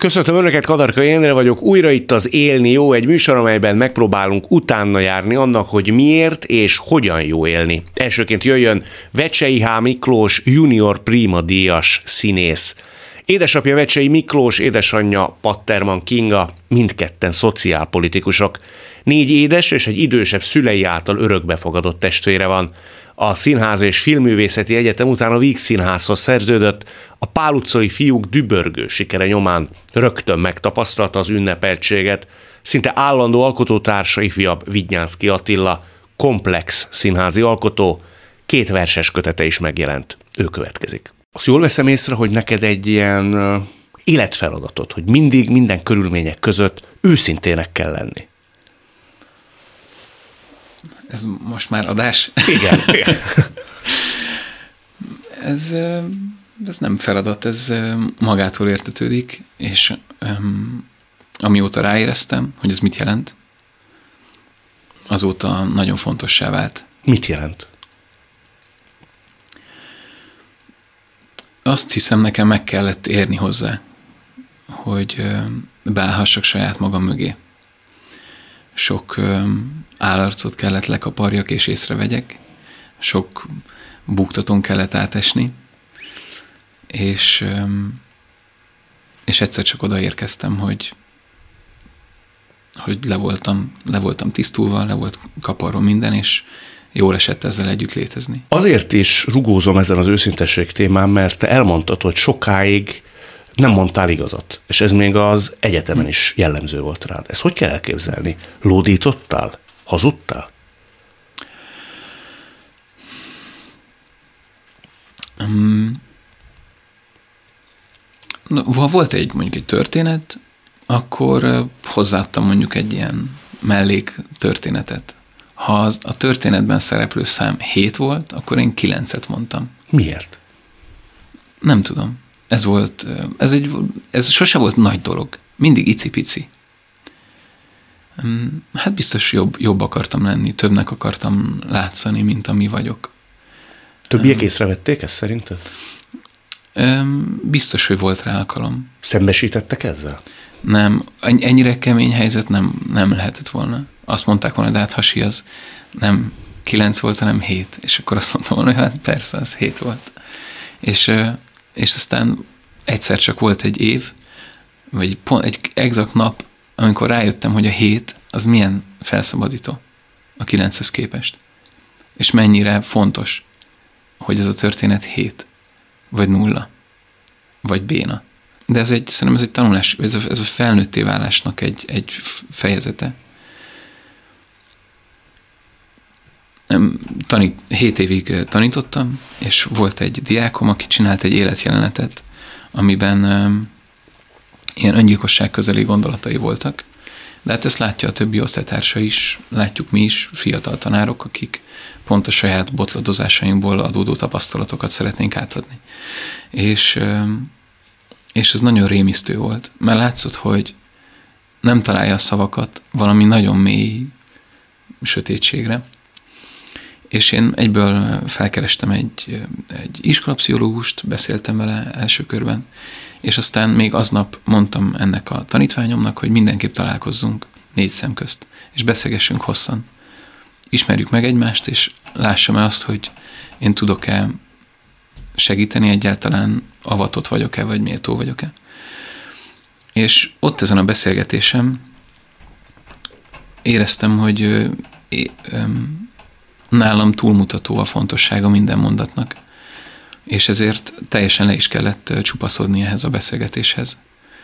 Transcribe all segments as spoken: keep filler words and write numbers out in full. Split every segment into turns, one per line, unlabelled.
Köszöntöm Önöket, Kadarkai Endre vagyok, újra itt az Élni jó, egy műsor, amelyben megpróbálunk utána járni annak, hogy miért és hogyan jó élni. Elsőként jöjjön Vecsey H. Miklós junior Prima díjas színész. Édesapja Vecsey Miklós, édesanyja Patterman Kinga, mindketten szociálpolitikusok. Négy édes és egy idősebb szülei által örökbefogadott testvére van. A Színház és Filmművészeti Egyetem után a Víg Színházhoz szerződött, a Pál utcai fiúk dübörgő sikere nyomán rögtön megtapasztalta az ünnepeltséget. Szinte állandó alkotótársa ifjabb Vidnyánszky Attila, komplex színházi alkotó, két verses kötete is megjelent. Ő következik. Azt jól veszem észre, hogy neked egy ilyen életfeladatot, hogy mindig minden körülmények között őszintének kell lenni.
Ez most már adás?
Igen. igen.
ez, ez nem feladat, ez magától értetődik, és um, amióta ráéreztem, hogy ez mit jelent, azóta nagyon fontossá vált.
Mit jelent?
Azt hiszem, nekem meg kellett érni hozzá, hogy beállhassak saját magam mögé. Sok állarcot kellett lekaparjak és észrevegyek, sok buktatón kellett átesni, és, és egyszer csak odaérkeztem, hogy, hogy le voltam, le voltam tisztulva, le volt kaparva minden, és jól esett ezzel együtt létezni.
Azért is rugózom ezen az őszintesség témán, mert te elmondtad, hogy sokáig nem mondtál igazat, és ez még az egyetemen is jellemző volt rád. Ezt hogy kell elképzelni? Lódítottál? Hazudtál?
Um, ha volt egy mondjuk egy történet, akkor hozzáadtam mondjuk egy ilyen mellék történetet. Ha az, a történetben szereplő szám hét volt, akkor én kilencet mondtam.
Miért?
Nem tudom. Ez volt, ez, egy, ez sose volt nagy dolog. Mindig icipici. Hát biztos jobb, jobb akartam lenni, többnek akartam látszani, mint ami vagyok.
Többiek um, észrevették ezt szerinted?
Biztos, hogy volt rá alkalom.
Szembesítettek ezzel?
Nem, ennyire kemény helyzet nem, nem lehetett volna. Azt mondták volna, de hát hasi az nem kilenc volt, hanem hét. És akkor azt mondtam volna, hogy hát persze, az hét volt. És, és aztán egyszer csak volt egy év, vagy pont egy exakt nap, amikor rájöttem, hogy a hét az milyen felszabadító a kilenchez képest. És mennyire fontos, hogy ez a történet hét, vagy nulla, vagy béna. De ez egy, szerintem ez egy tanulás, ez a, ez a felnőtté válásnak egy, egy fejezete. Tanít, hét évig tanítottam, és volt egy diákom, aki csinált egy életjelenetet, amiben um, ilyen öngyilkosság közeli gondolatai voltak. De hát ezt látja a többi osztálytársa is, látjuk mi is, fiatal tanárok, akik pont a saját botladozásainkból adódó tapasztalatokat szeretnénk átadni. És, um, és ez nagyon rémisztő volt, mert látszott, hogy nem találja a szavakat valami nagyon mély sötétségre. És én egyből felkerestem egy, egy iskolapszichológust, beszéltem vele első körben, és aztán még aznap mondtam ennek a tanítványomnak, hogy mindenképp találkozzunk négy szem közt, és beszélgessünk hosszan. Ismerjük meg egymást, és lássam-e azt, hogy én tudok-e segíteni egyáltalán, avatott vagyok-e, vagy méltó vagyok-e. És ott ezen a beszélgetésem éreztem, hogy nálam túlmutató a fontossága minden mondatnak, és ezért teljesen le is kellett csupaszodni ehhez a beszélgetéshez.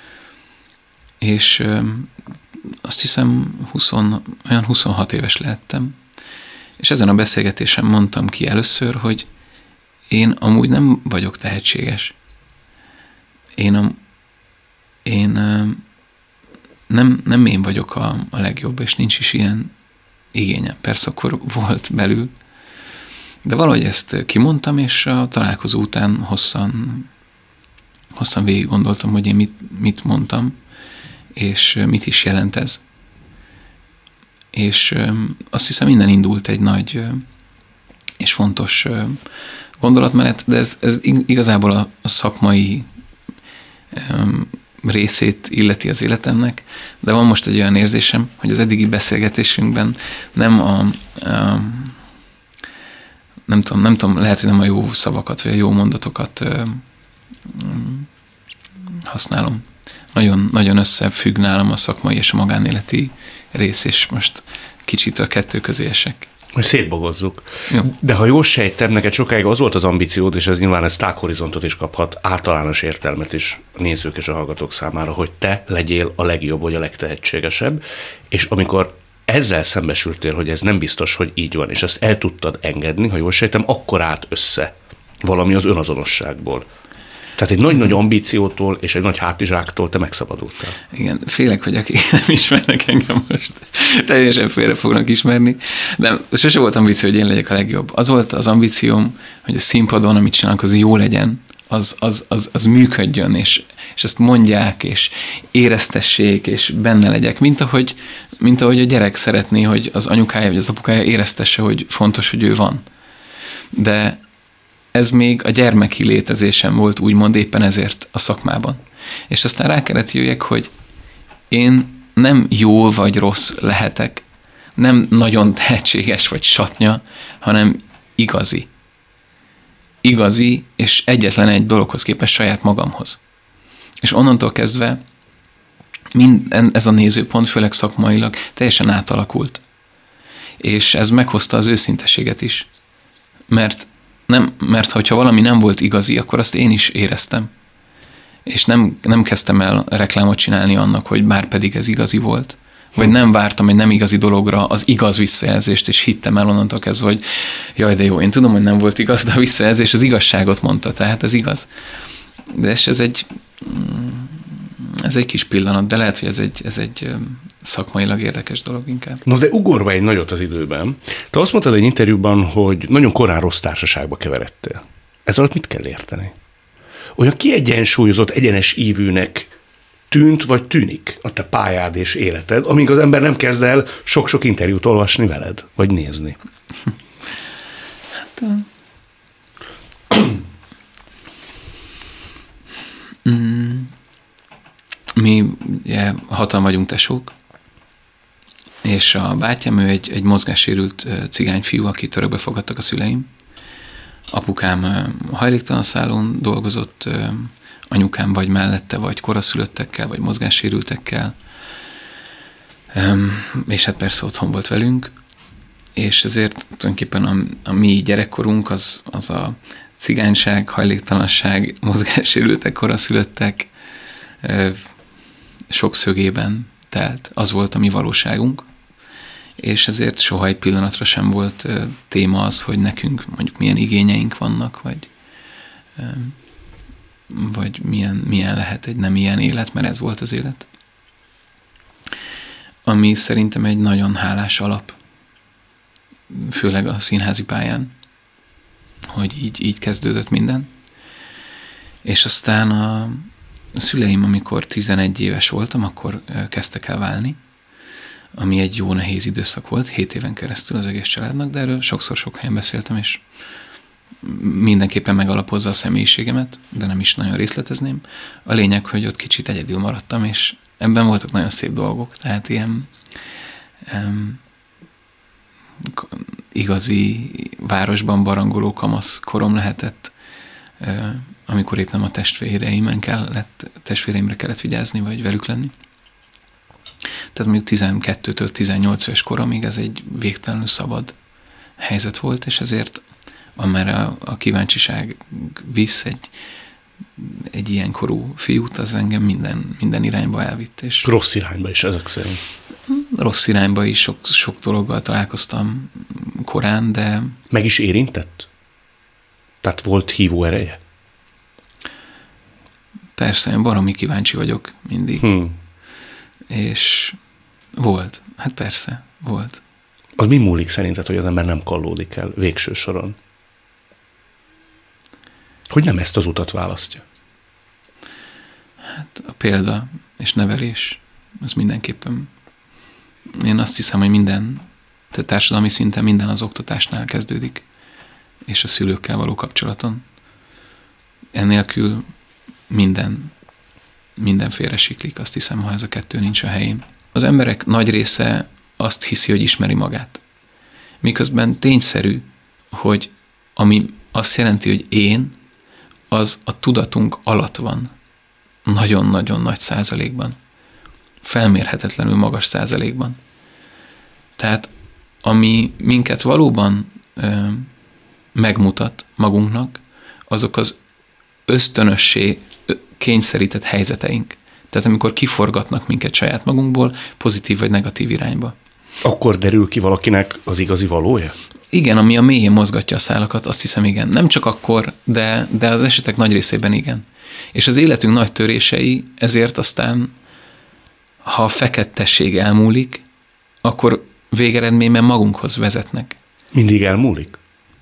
És azt hiszem húsz, olyan huszonhat éves lehettem, és ezen a beszélgetésen mondtam ki először, hogy én amúgy nem vagyok tehetséges. Én, a, én nem, nem én vagyok a, a legjobb, és nincs is ilyen igényem. Persze akkor volt belül, de valahogy ezt kimondtam, és a találkozó után hosszan, hosszan végig gondoltam, hogy én mit, mit mondtam, és mit is jelent ez. És azt hiszem, innen indult egy nagy és fontos gondolatmenet, de ez, ez igazából a, a szakmai részét illeti az életemnek, de van most egy olyan érzésem, hogy az eddigi beszélgetésünkben nem a, a nem tudom, nem tudom, lehet, hogy nem a jó szavakat, vagy a jó mondatokat ö, használom. Nagyon, nagyon összefügg nálam a szakmai és a magánéleti rész, és most kicsit a kettő közé esek.
Hogy szétbogozzuk.
Jó.
De ha jól sejtem, neked sokáig az volt az ambíciód, és ez nyilván egy tághorizontot is kaphat, általános értelmet is a nézők és a hallgatók számára, hogy te legyél a legjobb, vagy a legtehetségesebb, és amikor ezzel szembesültél, hogy ez nem biztos, hogy így van, és ezt el tudtad engedni, ha jól sejtem, akkor állt össze valami az önazonosságból. Tehát egy nagy-nagy ambíciótól és egy nagy hátizsáktól te megszabadultál.
Igen, félek, hogy akik nem ismernek engem most, teljesen félre fognak ismerni, de sose volt ambíció, hogy én legyek a legjobb. Az volt az ambícióm, hogy a színpadon, amit csinálok, az jó legyen, az, az, az, az működjön, és, és ezt mondják, és éreztessék, és benne legyek, mint ahogy, mint ahogy a gyerek szeretné, hogy az anyukája vagy az apukája éreztesse, hogy fontos, hogy ő van. De ez még a gyermeki létezésem volt, úgymond éppen ezért a szakmában. És aztán rá kellett jöjjek, hogy én nem jó vagy rossz lehetek, nem nagyon tehetséges vagy satnya, hanem igazi. Igazi, és egyetlen egy dologhoz képest saját magamhoz. És onnantól kezdve mind, ez a nézőpont, főleg szakmailag, teljesen átalakult. És ez meghozta az őszinteséget is. Mert Nem, mert hogyha valami nem volt igazi, akkor azt én is éreztem. És nem, nem kezdtem el reklámot csinálni annak, hogy bár pedig ez igazi volt. Vagy nem vártam egy nem igazi dologra az igaz visszajelzést, és hittem el onnantól kezdve, hogy jaj, de jó, én tudom, hogy nem volt igaz, de a visszajelzés az igazságot mondta, tehát ez igaz. De ez egy, ez egy kis pillanat, de lehet, hogy ez egy, ez egy szakmailag érdekes dolog inkább.
No, de ugorva egy nagyot az időben, te azt mondtad egy interjúban, hogy nagyon korán rossz társaságba keveredtél. Ez alatt mit kell érteni? Olyan kiegyensúlyozott, egyenes ívűnek tűnt, vagy tűnik a te pályád és életed, amíg az ember nem kezd el sok-sok interjút olvasni veled, vagy nézni? Hát...
mm. Mi ugye, hatan vagyunk tesók, és a bátyám, ő egy, egy mozgássérült cigányfiú, akit örökbe fogadtak a szüleim. Apukám hajléktalan szállón dolgozott, anyukám vagy mellette, vagy koraszülöttekkel, vagy mozgássérültekkel, és hát persze otthon volt velünk, és ezért tulajdonképpen a, a mi gyerekkorunk az, az a cigányság, hajléktalanság, mozgássérültek, koraszülöttek sok szögében telt. Az volt a mi valóságunk, és ezért soha egy pillanatra sem volt téma az, hogy nekünk mondjuk milyen igényeink vannak, vagy, vagy milyen, milyen lehet egy nem ilyen élet, mert ez volt az élet. Ami szerintem egy nagyon hálás alap, főleg a színházi pályán, hogy így, így kezdődött minden. És aztán a, a szüleim, amikor tizenegy éves voltam, akkor kezdtek el válni, ami egy jó nehéz időszak volt, hét éven keresztül az egész családnak, de erről sokszor sok helyen beszéltem, és mindenképpen megalapozza a személyiségemet, de nem is nagyon részletezném. A lényeg, hogy ott kicsit egyedül maradtam, és ebben voltak nagyon szép dolgok, tehát ilyen um, igazi városban barangoló kamasz korom lehetett, uh, amikor épp nem a testvéreimen kellett, testvéreimre kellett vigyázni, vagy velük lenni. Tehát mondjuk tizenkettőtől tizennyolc éves koromig ez egy végtelenül szabad helyzet volt, és ezért amerre a, a kíváncsiság visz egy, egy ilyen korú fiút, az engem minden, minden irányba elvitt. És
rossz irányba is ezek szerint.
Rossz irányba is sok, sok dologgal találkoztam korán, de...
Meg is érintett? Tehát volt hívó ereje?
Persze, én baromi kíváncsi vagyok mindig. Hmm. És volt. Hát persze, volt.
Az mi múlik szerinted, hogy az ember nem kallódik el végső soron? Hogy nem ezt az utat választja?
Hát a példa és nevelés, az mindenképpen. Én azt hiszem, hogy minden, tehát társadalmi szinten minden az oktatásnál kezdődik, és a szülőkkel való kapcsolaton. Ennélkül minden mindenféle siklik, azt hiszem, ha ez a kettő nincs a helyén. Az emberek nagy része azt hiszi, hogy ismeri magát. Miközben tényszerű, hogy ami azt jelenti, hogy én, az a tudatunk alatt van. Nagyon-nagyon nagy százalékban. Felmérhetetlenül magas százalékban. Tehát ami minket valóban ö, megmutat magunknak, azok az ösztönössé kényszerített helyzeteink. Tehát amikor kiforgatnak minket saját magunkból, pozitív vagy negatív irányba.
Akkor derül ki valakinek az igazi valója?
Igen, ami a mélyén mozgatja a szálakat, azt hiszem igen. Nem csak akkor, de, de az esetek nagy részében igen. És az életünk nagy törései ezért aztán, ha a fekettesség elmúlik, akkor végeredményben magunkhoz vezetnek.
Mindig elmúlik?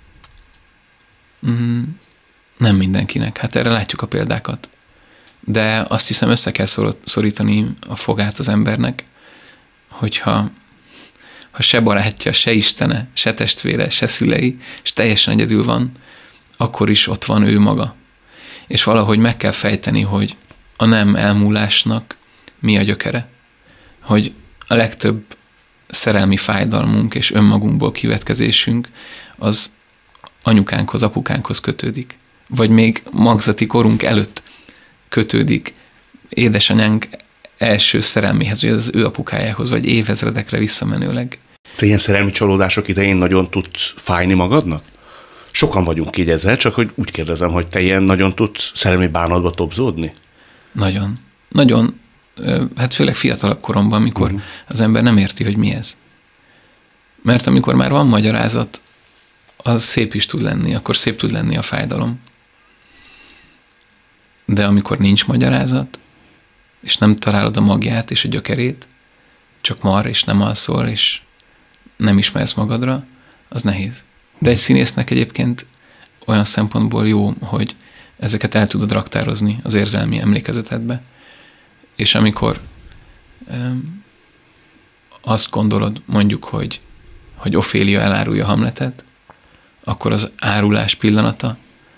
Mm, nem mindenkinek. Hát erre látjuk a példákat. De azt hiszem, össze kell szorítani a fogát az embernek, hogyha ha se barátja, se istene, se testvére, se szülei, és teljesen egyedül van, akkor is ott van ő maga. És valahogy meg kell fejteni, hogy a nem elmúlásnak mi a gyökere. Hogy a legtöbb szerelmi fájdalmunk és önmagunkból kivetkezésünk az anyukánkhoz, apukánkhoz kötődik. Vagy még magzati korunk előtt kötődik édesanyánk első szerelméhez, vagy az ő apukájához, vagy évezredekre visszamenőleg.
Te ilyen szerelmi csalódások idején nagyon tudsz fájni magadnak? Sokan vagyunk így ezzel, csak hogy úgy kérdezem, hogy te ilyen nagyon tudsz szerelmi bánatba tobzódni?
Nagyon. Nagyon. Hát főleg fiatalabb koromban, amikor uh-huh. az ember nem érti, hogy mi ez. Mert amikor már van magyarázat, az szép is tud lenni, akkor szép tud lenni a fájdalom. De amikor nincs magyarázat, és nem találod a magját és a gyökerét, csak mar, és nem alszol, és nem ismersz magadra, az nehéz. De egy színésznek egyébként olyan szempontból jó, hogy ezeket el tudod raktározni az érzelmi emlékezetedbe, és amikor um, azt gondolod, mondjuk, hogy, hogy Ofélia elárulja Hamletet, akkor az árulás pillanata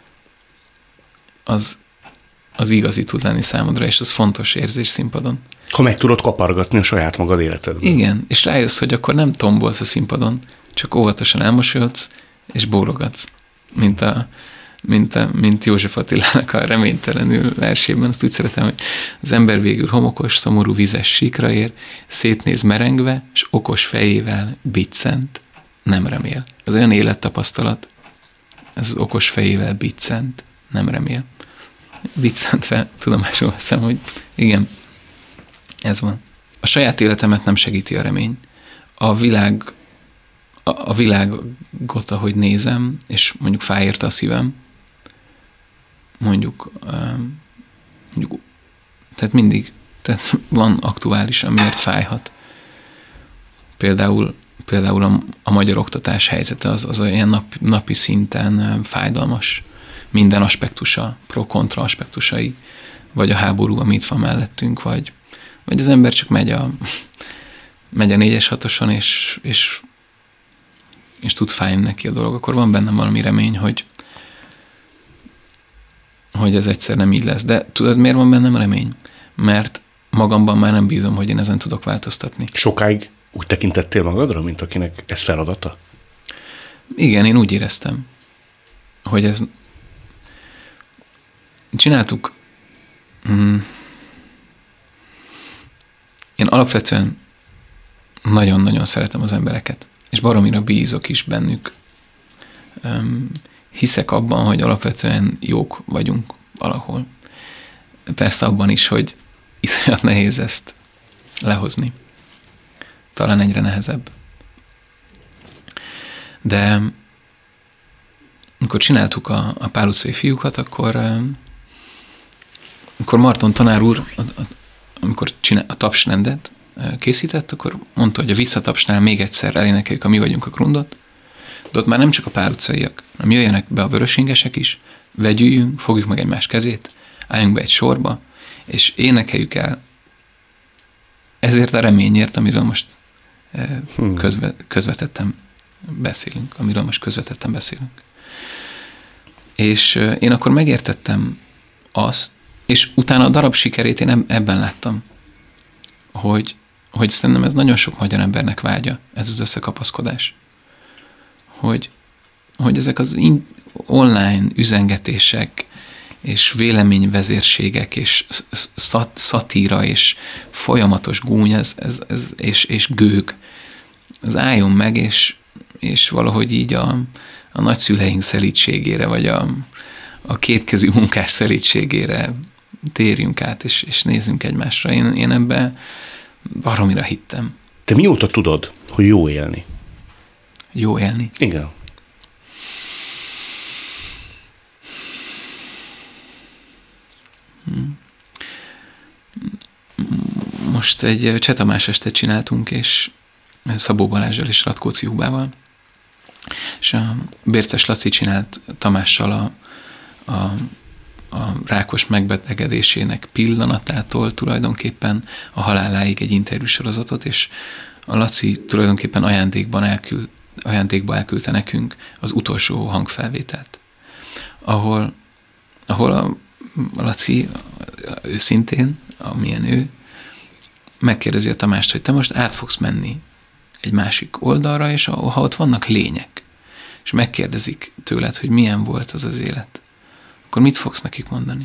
az, az igazi tud lenni számodra, és az fontos érzés színpadon.
Ha meg tudod kapargatni a saját magad életedben.
Igen, és rájössz, hogy akkor nem tombolsz a színpadon, csak óvatosan elmosolyodsz, és bólogatsz, mint, a, mint, a, mint József Attilának a reménytelenül versében. Azt úgy szeretem, hogy az ember végül homokos, szomorú vizes síkra ér, szétnéz merengve, és okos fejével biccent, nem remél. Ez olyan élettapasztalat, ez az okos fejével biccent, nem remél. Biccentve tudomásul veszem, hogy igen, ez van. A saját életemet nem segíti a remény. A világ, a, a világot, ahogy nézem, és mondjuk fáj érte a szívem, mondjuk, mondjuk tehát mindig, tehát van aktuális, amiért fájhat. Például, például a, a magyar oktatás helyzete az, az olyan nap, napi szinten fájdalmas. Minden aspektusa, pro-kontra aspektusai, vagy a háború, amit van mellettünk, vagy, vagy az ember csak megy a, megy a négyes hatoson, és, és, és tud fájni neki a dolog, akkor van bennem valami remény, hogy, hogy ez egyszer nem így lesz. De tudod, miért van bennem remény? Mert magamban már nem bízom, hogy én ezen tudok változtatni.
Sokáig úgy tekintettél magadra, mint akinek ez feladata?
Igen, én úgy éreztem, hogy ez csináltuk. Hmm. Én alapvetően nagyon-nagyon szeretem az embereket, és baromira bízok is bennük. Um, hiszek abban, hogy alapvetően jók vagyunk valahol. Persze abban is, hogy iszonyat nehéz ezt lehozni. Talán egyre nehezebb. De amikor csináltuk a, a Pál utcai fiúkat, akkor amikor Marton tanár úr, amikor csinál, a tapsrendet készített, akkor mondta, hogy a visszatapsnál még egyszer elénekeljük a Mi vagyunk a Grundot, de ott már nem csak a Pál utcaiak, hanem jöjjenek be a vörösingesek is, vegyüljünk, fogjuk meg egymás kezét, álljunk be egy sorba, és énekeljük el ezért a reményért, amiről most közve, közvetetten beszélünk, amiről most közvetetten beszélünk. És én akkor megértettem azt, és utána a darab sikerét én ebben láttam, hogy, hogy szerintem ez nagyon sok magyar embernek vágya, ez az összekapaszkodás. Hogy, hogy ezek az in, online üzengetések, és véleményvezérségek, és szat, szatíra, és folyamatos gúny, ez, ez, ez, és, és gőg, az álljon meg, és, és valahogy így a, a nagyszüleink szelídségére, vagy a, a kétkezű munkás szelídségére térjünk át, és, és nézzünk egymásra. Én, én ebben baromira hittem.
Te mióta tudod, hogy jó élni?
Jó élni?
Igen.
Most egy Cseh Tamás estet csináltunk, és Szabó Balázsral és Ratkóczi Hubával, és a Bérces Laci csinált Tamással a, a, a rákos megbetegedésének pillanatától tulajdonképpen a haláláig egy interjúsorozatot, és a Laci tulajdonképpen ajándékban elküld, ajándékba elküldte nekünk az utolsó hangfelvételt, ahol, ahol a, a Laci őszintén, amilyen ő, megkérdezi a Tamást, hogy te most át fogsz menni egy másik oldalra, és ha ott vannak lények, és megkérdezik tőled, hogy milyen volt az az élet, akkor mit fogsz nekik mondani?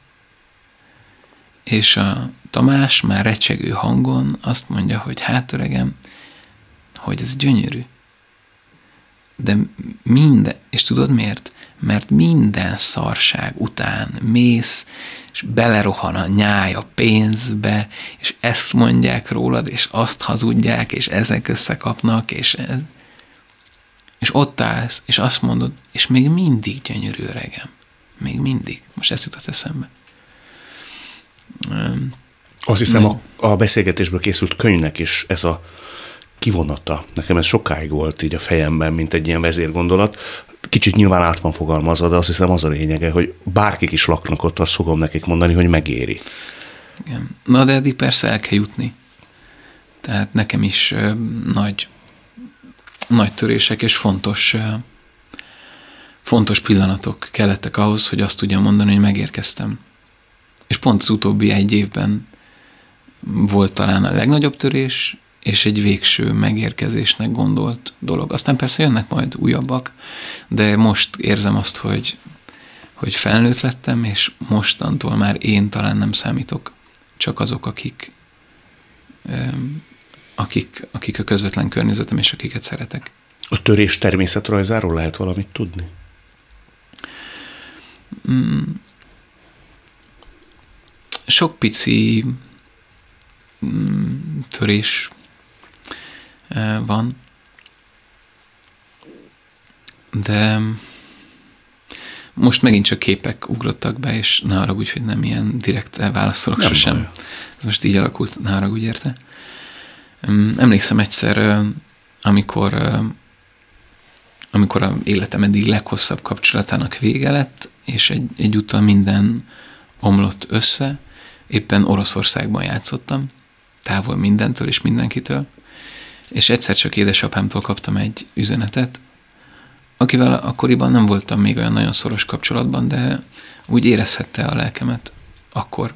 És a Tamás már recsegő hangon azt mondja, hogy hát öregem, hogy ez gyönyörű. De minden, és tudod miért? Mert minden szarság után mész, és belerohan a nyáj a pénzbe, és ezt mondják rólad, és azt hazudják, és ezek összekapnak, és, ez, és ott állsz, és azt mondod, és még mindig gyönyörű öregem. Még mindig. Most ezt jutott eszembe.
Azt hiszem, a, a beszélgetésből készült könyvnek is ez a kivonata. Nekem ez sokáig volt így a fejemben, mint egy ilyen vezérgondolat. Kicsit nyilván át van fogalmazva, de azt hiszem az a lényege, hogy bárkik is laknak ott, azt fogom nekik mondani, hogy megéri.
Igen. Na, de eddig persze el kell jutni. Tehát nekem is ö, nagy, nagy törések és fontos, ö, fontos pillanatok kellettek ahhoz, hogy azt tudjam mondani, hogy megérkeztem. És pont az utóbbi egy évben volt talán a legnagyobb törés, és egy végső megérkezésnek gondolt dolog. Aztán persze jönnek majd újabbak, de most érzem azt, hogy, hogy felnőtt lettem, és mostantól már én talán nem számítok, csak azok, akik, akik, akik a közvetlen környezetem, és akiket szeretek.
A törés természetrajzáról lehet valamit tudni?
Mm. Sok pici mm, törés van, de most megint csak képek ugrottak be, és ne haragudj, hogy nem ilyen direkt válaszolok nem sosem. Baj. Ez most így alakult, ne haragudj érte. Emlékszem egyszer, amikor, amikor az életem eddig leghosszabb kapcsolatának vége lett, és egy, egyúttal minden omlott össze, éppen Oroszországban játszottam, távol mindentől és mindenkitől, és egyszer csak édesapámtól kaptam egy üzenetet, akivel akkoriban nem voltam még olyan nagyon szoros kapcsolatban, de úgy érezhette a lelkemet akkor.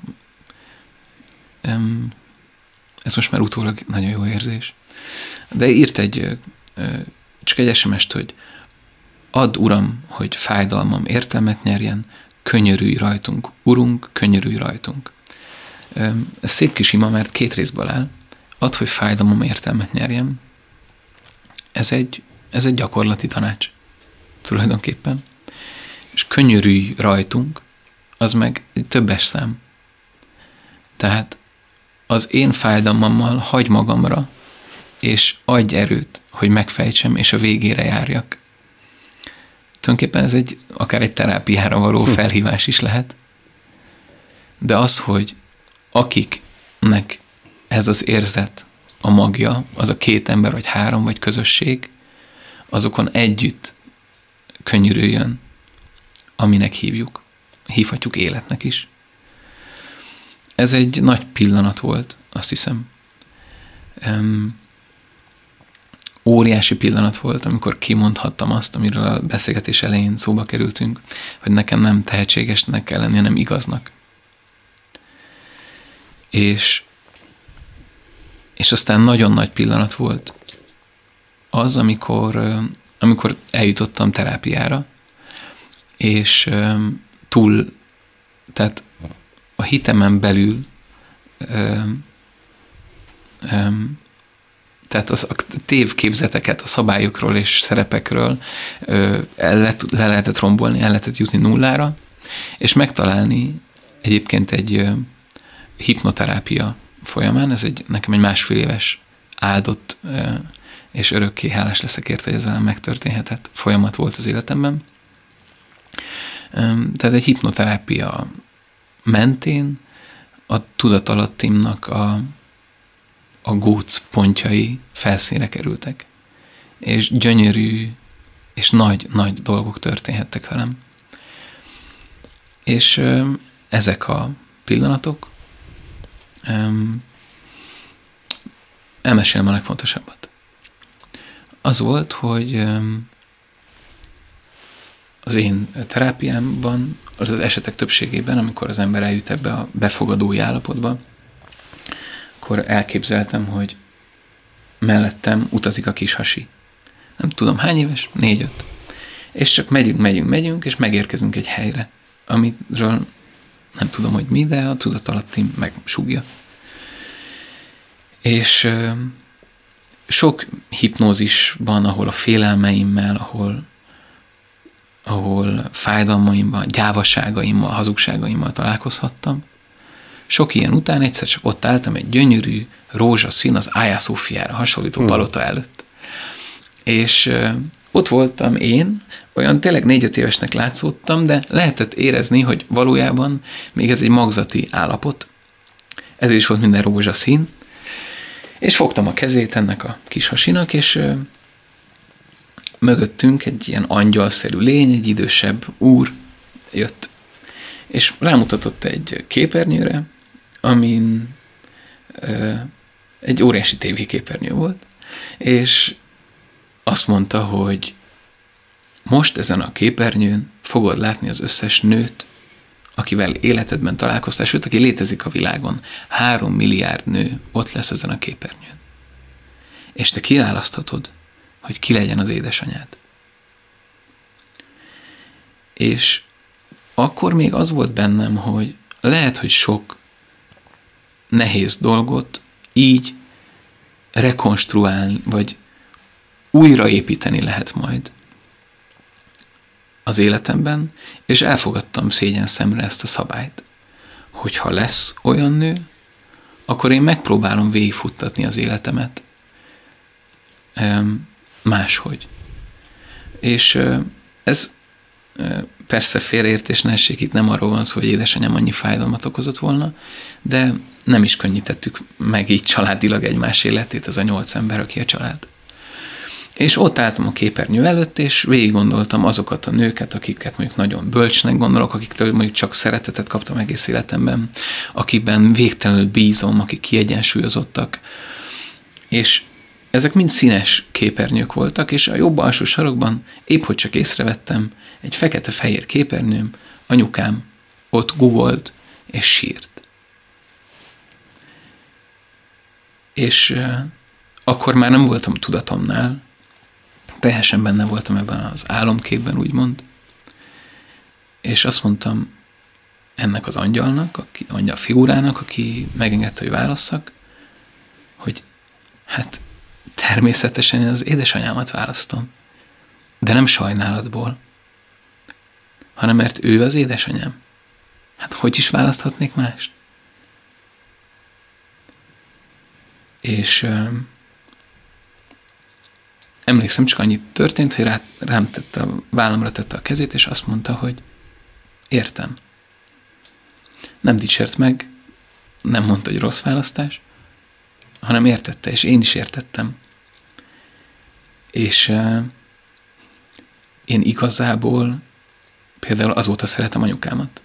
Ez most már utólag nagyon jó érzés. De írt egy, csak egy es em est, hogy add, Uram, hogy fájdalmam értelmet nyerjen, könyörülj rajtunk, Urunk, könyörülj rajtunk. Ez szép kis ima, mert két részből áll. Add, hogy fájdalmam értelmet nyerjen. Ez egy, ez egy gyakorlati tanács, tulajdonképpen. És könyörülj rajtunk, az meg egy többes szám. Tehát az én fájdalmammal hagy magamra, és adj erőt, hogy megfejtsem, és a végére járjak. Tulajdonképpen ez egy, akár egy terápiára való felhívás is lehet. De az, hogy akiknek ez az érzet a magja, az a két ember, vagy három, vagy közösség, azokon együtt könyörüljön, aminek hívjuk. Hívhatjuk életnek is. Ez egy nagy pillanat volt, azt hiszem. Um, óriási pillanat volt, amikor kimondhattam azt, amiről a beszélgetés elején szóba kerültünk, hogy nekem nem tehetségesnek kell lenni, hanem igaznak. És, és aztán nagyon nagy pillanat volt az, amikor, amikor eljutottam terápiára, és túl, tehát a hitemen belül tehát az, a tévképzeteket a szabályokról és szerepekről el le, le lehetett rombolni, el lehetett jutni nullára, és megtalálni egyébként egy hipnoterápia folyamán, ez egy, nekem egy másfél éves áldott, és örökké hálás leszek érte, hogy ez velem megtörténhetett folyamat volt az életemben. Tehát egy hipnoterápia mentén a tudatalattimnak a, a góc pontjai felszínre kerültek. És gyönyörű és nagy-nagy dolgok történhettek velem. És ezek a pillanatok, elmesélem a legfontosabbat. Az volt, hogy az én terápiámban, az esetek többségében, amikor az ember eljut ebbe a befogadói állapotba, akkor elképzeltem, hogy mellettem utazik a kis hasi. Nem tudom hány éves, négy-öt. És csak megyünk, megyünk, megyünk, és megérkezünk egy helyre, amiről nem tudom, hogy mi, de a tudatalattim megsúgja. És sok hipnózisban, ahol a félelmeimmel, ahol, ahol fájdalmaimmal, gyávaságaimmal, hazugságaimmal találkozhattam, sok ilyen után egyszer csak ott álltam egy gyönyörű rózsaszín, az Hagia Sophiára hasonlító hmm. palota előtt. És ott voltam én, olyan tényleg négy-öt évesnek látszottam, de lehetett érezni, hogy valójában még ez egy magzati állapot. Ezért is volt minden rózsaszín. És fogtam a kezét ennek a kis hasinak, és ö, mögöttünk egy ilyen angyalszerű lény, egy idősebb úr jött. És rámutatott egy képernyőre, amin ö, egy óriási tévéképernyő volt, és azt mondta, hogy most ezen a képernyőn fogod látni az összes nőt, akivel életedben találkoztál, sőt, aki létezik a világon. Három milliárd nő ott lesz ezen a képernyőn. És te kiválaszthatod, hogy ki legyen az édesanyád. És akkor még az volt bennem, hogy lehet, hogy sok nehéz dolgot így rekonstruálni, vagy újraépíteni lehet majd az életemben, és elfogadtam szégyen szemre ezt a szabályt, hogy ha lesz olyan nő, akkor én megpróbálom végigfuttatni az életemet máshogy. És ez persze félreértés ne essék, itt nem arról van szó, hogy édesanyám annyi fájdalmat okozott volna, de nem is könnyítettük meg így családilag egymás életét, ez a nyolc ember, aki a család. És ott álltam a képernyő előtt, és végig gondoltam azokat a nőket, akiket mondjuk nagyon bölcsnek gondolok, akiktől mondjuk csak szeretetet kaptam egész életemben, akikben végtelenül bízom, akik kiegyensúlyozottak. És ezek mind színes képernyők voltak, és a jobb alsó sarokban épp hogy csak észrevettem egy fekete-fehér képernyőm, anyukám ott googolt és sírt. És uh, akkor már nem voltam tudatomnál, teljesen benne voltam ebben az álomképben, úgymond, és azt mondtam ennek az angyalnak, aki, angyal figurának, aki megengedte, hogy válasszak, hogy hát természetesen én az édesanyámat választom, de nem sajnálatból, hanem mert ő az édesanyám. Hát hogy is választhatnék mást? És um, emlékszem, csak annyit történt, hogy rá, rám tette, a vállamra tette a kezét, és azt mondta, hogy értem. Nem dicsért meg, nem mondta, hogy rossz választás, hanem értette, és én is értettem. És uh, én igazából például azóta szeretem anyukámat.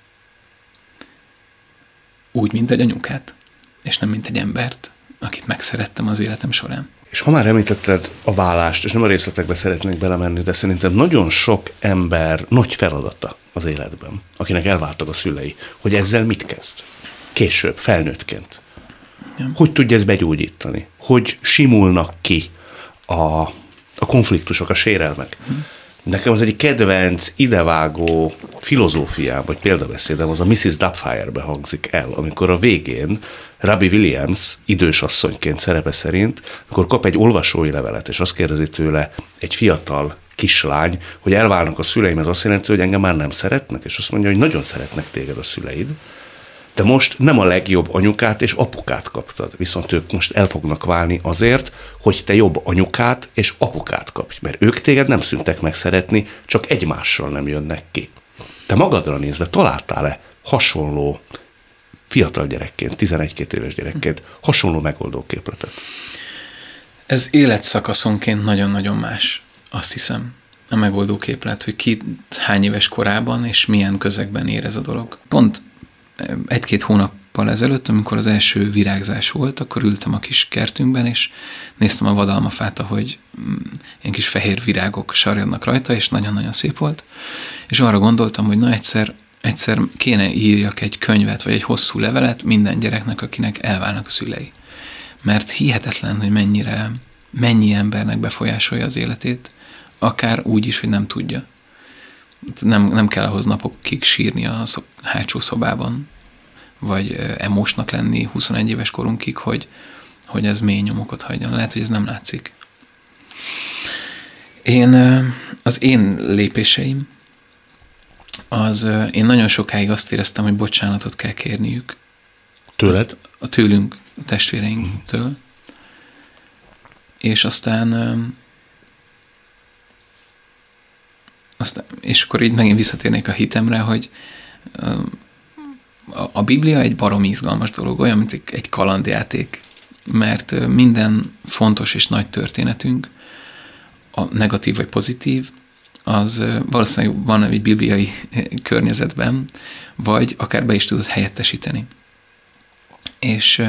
Úgy, mint egy anyukát, és nem mint egy embert, akit megszerettem az életem során.
És ha már említetted a válást, és nem a részletekbe szeretnék belemenni, de szerintem nagyon sok ember nagy feladata az életben, akinek elváltak a szülei, hogy ezzel mit kezd? később, felnőttként.
Ja.
Hogy tudja ezt begyógyítani? Hogy simulnak ki a, a konfliktusok, a sérelmek? Hmm. Nekem az egyik kedvenc, idevágó filozófiám, vagy példabeszédem, az a missziz Doubtfire-be hangzik el, amikor a végén Robbie Williams idős asszonyként szerepe szerint, akkor kap egy olvasói levelet, és azt kérdezi tőle egy fiatal kislány, hogy elválnak a szüleim, ez azt jelenti, hogy engem már nem szeretnek, és azt mondja, hogy nagyon szeretnek téged a szüleid, de most nem a legjobb anyukát és apukát kaptad, viszont ők most el fognak válni azért, hogy te jobb anyukát és apukát kapj, mert ők téged nem szüntek meg szeretni, csak egymással nem jönnek ki. Te magadra nézve találtál-e hasonló fiatal gyerekként, tizenegy-két éves gyerekként hasonló megoldóképletet?
Ez életszakaszonként nagyon-nagyon más, azt hiszem, a megoldóképlet, hogy ki hány éves korában és milyen közegben érez a dolog. Pont egy-két hónappal ezelőtt, amikor az első virágzás volt, akkor ültem a kis kertünkben, és néztem a vadalmafát, ahogy ilyen kis fehér virágok sarjadnak rajta, és nagyon-nagyon szép volt. És arra gondoltam, hogy na egyszer, egyszer kéne írjak egy könyvet, vagy egy hosszú levelet minden gyereknek, akinek elválnak a szülei. Mert hihetetlen, hogy mennyire, mennyi embernek befolyásolja az életét, akár úgy is, hogy nem tudja. Nem, nem kell ahhoz napokig sírni a szob, hátsó szobában, vagy emósnak lenni huszonegy éves korunkig, hogy, hogy ez mély nyomokat hagyjon. Lehet, hogy ez nem látszik. Én, az én lépéseim, az én nagyon sokáig azt éreztem, hogy bocsánatot kell kérniük.
Tőled?
A tőlünk, a testvéreinktől. Mm. És aztán Aztán, és akkor így megint visszatérnék a hitemre, hogy a Biblia egy baromi izgalmas dolog, olyan, mint egy kalandjáték, mert minden fontos és nagy történetünk, a negatív vagy pozitív, az valószínűleg van egy bibliai környezetben, vagy akár be is tudod helyettesíteni. És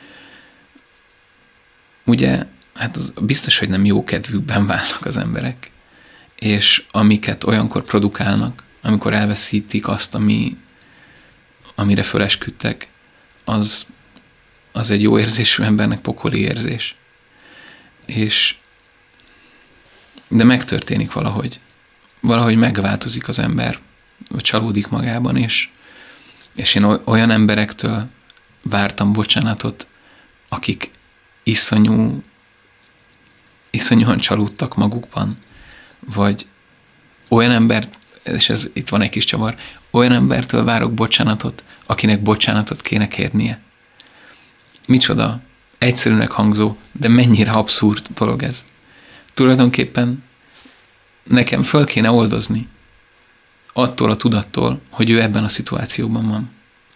ugye, hát az biztos, hogy nem jó kedvükben válnak az emberek, és amiket olyankor produkálnak, amikor elveszítik azt, ami, amire fölesküdtek, az, az egy jó érzésű embernek pokoli érzés. És, de megtörténik valahogy. Valahogy megváltozik az ember, csalódik magában, és, és én olyan emberektől vártam bocsánatot, akik iszonyú, iszonyúan csalódtak magukban, vagy olyan ember, és ez, itt van egy kis csavar, olyan embertől várok bocsánatot, akinek bocsánatot kéne kérnie. Micsoda egyszerűnek hangzó, de mennyire abszurd dolog ez. Tulajdonképpen nekem föl kéne oldozni attól a tudattól, hogy ő ebben a szituációban van.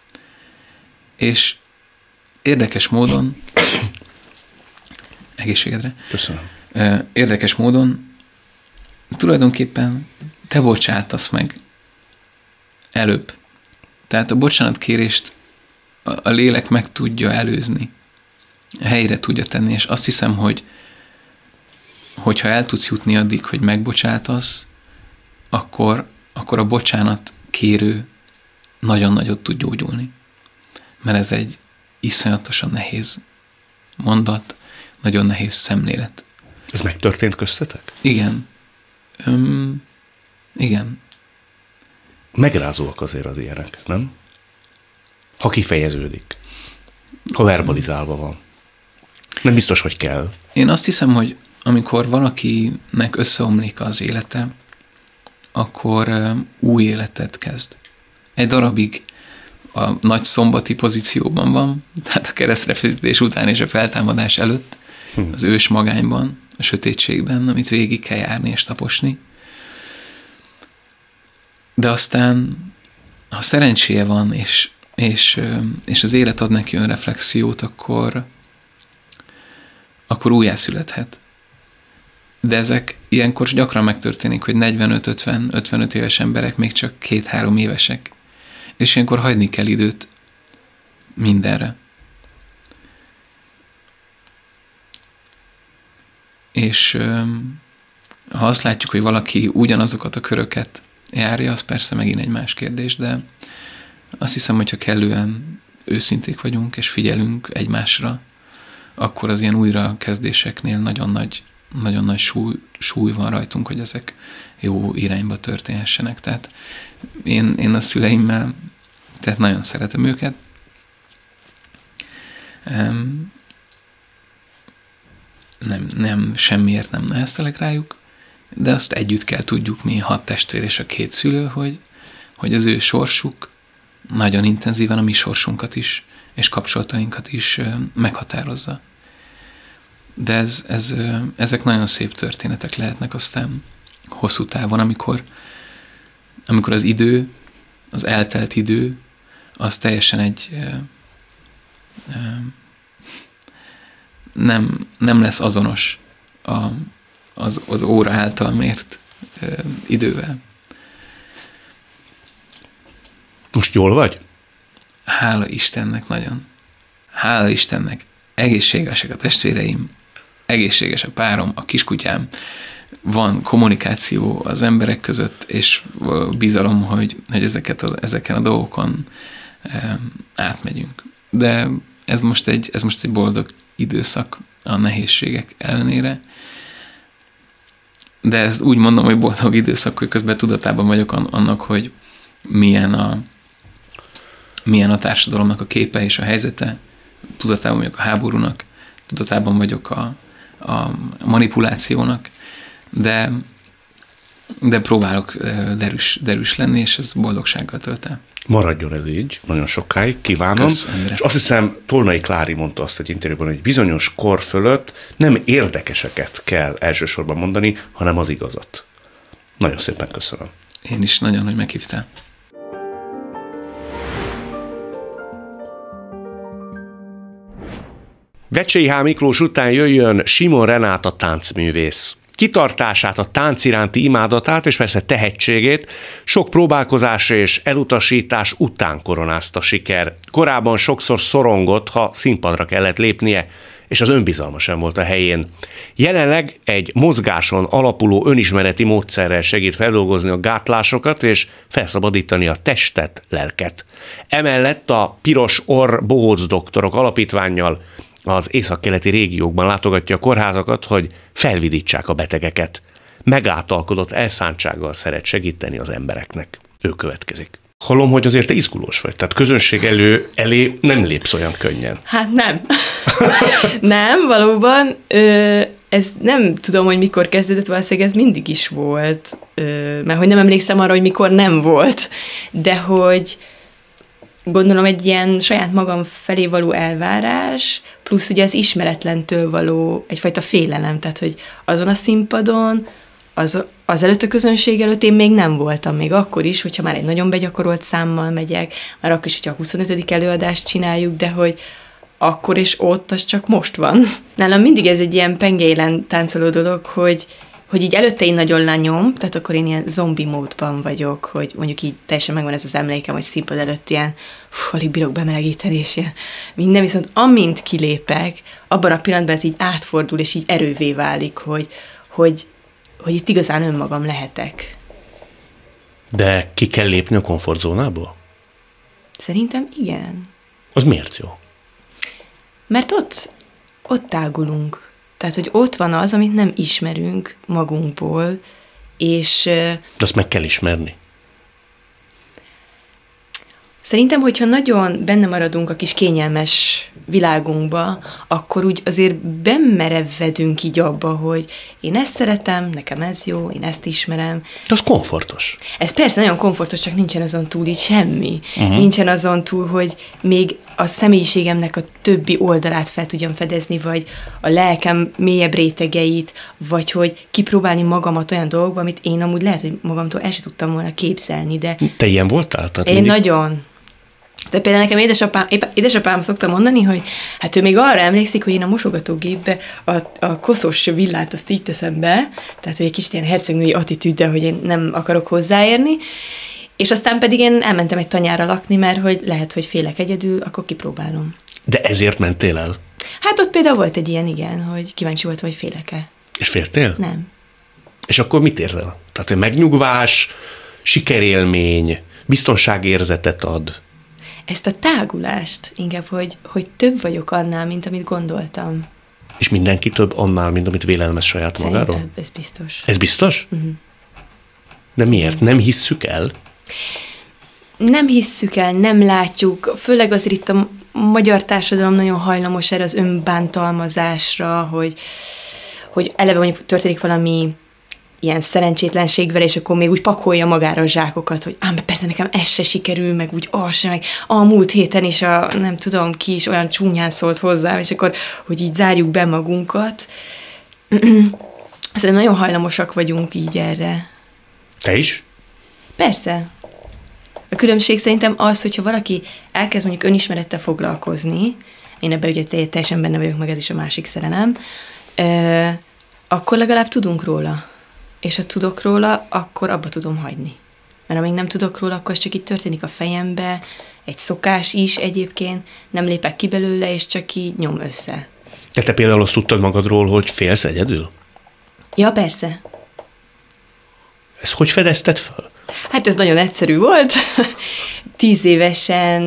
És érdekes módon egészségedre.
Köszönöm.
Érdekes módon tulajdonképpen te bocsátasz meg előbb. Tehát a bocsánatkérést a lélek meg tudja előzni, helyre tudja tenni, és azt hiszem, hogy hogyha el tudsz jutni addig, hogy megbocsátasz, akkor, akkor a bocsánat kérő nagyon nagyot tud gyógyulni. Mert ez egy iszonyatosan nehéz mondat, nagyon nehéz szemlélet.
Ez megtörtént köztetek?
Igen. Öm, igen.
Megrázóak azért az ilyenek, nem? Ha kifejeződik. Ha verbalizálva van. Nem biztos, hogy kell.
Én azt hiszem, hogy amikor valakinek összeomlik az élete, akkor új életet kezd. Egy darabig a nagy szombati pozícióban van, tehát a keresztrefeszítés után és a feltámadás előtt, hm. az ős magányban, a sötétségben, amit végig kell járni és taposni. De aztán, ha szerencséje van, és, és, és az élet ad neki önreflexiót, akkor, akkor újjászülethet. De ezek ilyenkor gyakran megtörténik, hogy negyvenöt ötven ötvenöt éves emberek még csak két-három évesek. És ilyenkor hagyni kell időt mindenre. És ha azt látjuk, hogy valaki ugyanazokat a köröket járja, az persze megint egy más kérdés, de azt hiszem, hogyha kellően őszinték vagyunk, és figyelünk egymásra, akkor az ilyen újrakezdéseknél nagyon nagy, nagyon nagy súly, súly van rajtunk, hogy ezek jó irányba történhessenek. Tehát én, én a szüleimmel, tehát nagyon szeretem őket. Nem, nem, semmiért nem neheztelek rájuk, de azt együtt kell tudjuk mi, hat testvér és a két szülő, hogy, hogy az ő sorsuk nagyon intenzíven a mi sorsunkat is, és kapcsolatainkat is meghatározza. De ez, ez, ezek nagyon szép történetek lehetnek aztán hosszú távon, amikor, amikor az idő, az eltelt idő, az teljesen egy nem, nem lesz azonos a, az, az óra által mért idővel.
Most jól vagy?
Hála Istennek nagyon. Hála Istennek. Egészségesek a testvéreim, egészséges a párom, a kiskutyám, van kommunikáció az emberek között, és bizalom, hogy, hogy ezeket a, ezeken a dolgokon e, átmegyünk. De ez most, egy, ez most egy boldog időszak a nehézségek ellenére, de ezt úgy mondom, hogy boldog időszak, hogy közben tudatában vagyok annak, hogy milyen a, milyen a társadalomnak a képe és a helyzete, tudatában vagyok a háborúnak, tudatában vagyok a, a manipulációnak, de, de próbálok derűs, derűs lenni, és ez boldogsággal tölt el.
Maradjon ez így, nagyon sokáig, kívánom. Kösz, és azt hiszem, Tolnai Klári mondta azt egy interjúban, hogy bizonyos kor fölött nem érdekeseket kell elsősorban mondani, hanem az igazat. Nagyon szépen köszönöm.
Én is nagyon, hogy meghívtál.
Vecsei H. Miklós után jöjjön Simon Renáta táncművész. Kitartását, a tánc iránti imádatát és persze tehetségét sok próbálkozás és elutasítás után koronázta siker. Korábban sokszor szorongott, ha színpadra kellett lépnie, és az önbizalma sem volt a helyén. Jelenleg egy mozgáson alapuló önismereti módszerrel segít feldolgozni a gátlásokat és felszabadítani a testet, lelket. Emellett a Piros Orr Bohóc Doktorok Alapítvánnyal az északkeleti régiókban látogatja a kórházakat, hogy felvidítsák a betegeket. Megáltalkodott elszántsággal szeret segíteni az embereknek. Ő következik. Hallom, hogy azért te izgulós vagy, tehát közönség elő, elé nem lépsz olyan könnyen.
Hát nem. Nem, valóban. Ez nem tudom, hogy mikor kezdődött, valószínűleg ez mindig is volt, mert hogy nem emlékszem arra, hogy mikor nem volt, de hogy gondolom egy ilyen saját magam felé való elvárás, plusz ugye az ismeretlentől való egyfajta félelem, tehát hogy azon a színpadon, az, az előtt a közönség előtt én még nem voltam, még akkor is, hogyha már egy nagyon begyakorolt számmal megyek, már akkor is, hogyha a huszonötödik előadást csináljuk, de hogy akkor és ott az csak most van. Nálam mindig ez egy ilyen pengélen táncoló dolog, hogy hogy így előtte én nagyon lenyom, tehát akkor én ilyen zombi módban vagyok, hogy mondjuk így teljesen megvan ez az emlékem, hogy színpad előtt ilyen, fú, alig bírok bemelegíteni, és ilyen minden, viszont amint kilépek, abban a pillanatban ez így átfordul, és így erővé válik, hogy, hogy, hogy itt igazán önmagam lehetek.
De ki kell lépni a komfortzónából?
Szerintem igen.
Az miért jó?
Mert ott, ott tágulunk. Tehát, hogy ott van az, amit nem ismerünk magunkból, és...
De azt meg kell ismerni.
Szerintem, hogyha nagyon benne maradunk a kis kényelmes világunkba, akkor úgy azért bemerevedünk így abba, hogy én ezt szeretem, nekem ez jó, én ezt ismerem.
De az komfortos.
Ez persze nagyon komfortos, csak nincsen azon túl így semmi. Uh-huh. Nincsen azon túl, hogy még a személyiségemnek a többi oldalát fel tudjam fedezni, vagy a lelkem mélyebb rétegeit, vagy hogy kipróbálni magamat olyan dolgokba, amit én amúgy lehet, hogy magamtól el sem tudtam volna képzelni, de...
Te ilyen voltál? Tehát
én
mindig...
nagyon... De például nekem édesapám, édesapám szokta mondani, hogy hát ő még arra emlékszik, hogy én a mosogatógépbe a, a koszos villát azt így teszem be, tehát egy kicsit ilyen hercegnői attitűddel, hogy én nem akarok hozzáérni, és aztán pedig én elmentem egy tanyára lakni, mert hogy lehet, hogy félek egyedül, akkor kipróbálom.
De ezért mentél el?
Hát ott például volt egy ilyen, igen, hogy kíváncsi voltam, hogy félek-e.
És féltél?
Nem.
És akkor mit érzel? Tehát egy megnyugvás, sikerélmény, biztonságérzetet ad?
ezt a tágulást, inkább, hogy, hogy több vagyok annál, mint amit gondoltam.
És mindenki több annál, mint amit vélelmez saját
Szerintem
magáról?
ez biztos.
Ez biztos?
Uh-huh.
De miért? Nem hisszük el?
Nem hisszük el, nem látjuk, főleg azért itt a magyar társadalom nagyon hajlamos erre az önbántalmazásra, hogy, hogy eleve mondjuk történik valami ilyen szerencsétlenség vele, és akkor még úgy pakolja magára a zsákokat, hogy ám, persze nekem ez se sikerül, meg úgy az se, meg a múlt héten is a, nem tudom, ki is olyan csúnyán szólt hozzám, és akkor, hogy így zárjuk be magunkat. Szerintem nagyon hajlamosak vagyunk így erre.
Te is?
Persze. A különbség szerintem az, hogyha valaki elkezd mondjuk önismerettel foglalkozni, én ebben ugye teljesen benne vagyok, meg ez is a másik szerelem, euh, akkor legalább tudunk róla. És ha tudok róla, akkor abba tudom hagyni. Mert amíg nem tudok róla, akkor csak itt történik a fejembe, egy szokás is egyébként, nem lépek ki belőle, és csak így nyom össze.
De te például azt tudtad magadról, hogy félsz egyedül?
Ja, persze.
Ezt hogy fedezted fel?
Hát ez nagyon egyszerű volt. Tíz évesen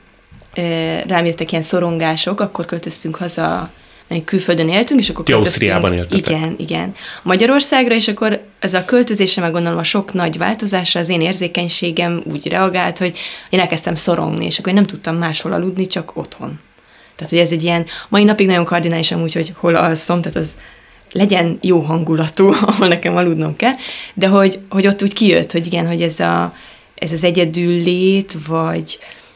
rám jöttek ilyen szorongások, akkor költöztünk haza, mert külföldön éltünk, és akkor
Ti
költöztünk.
Ausztriában éltetek.
Igen, igen. Magyarországra, és akkor ez a költözésre, meg gondolom a sok nagy változásra az én érzékenységem úgy reagált, hogy én elkezdtem szorongni, és akkor én nem tudtam máshol aludni, csak otthon. Tehát, hogy ez egy ilyen, mai napig nagyon kardinálisan úgy, hogy hol alszom, tehát az legyen jó hangulatú, ahol nekem aludnom kell, de hogy, hogy ott úgy kijött, hogy igen, hogy ez, a, ez az egyedül lét, vagy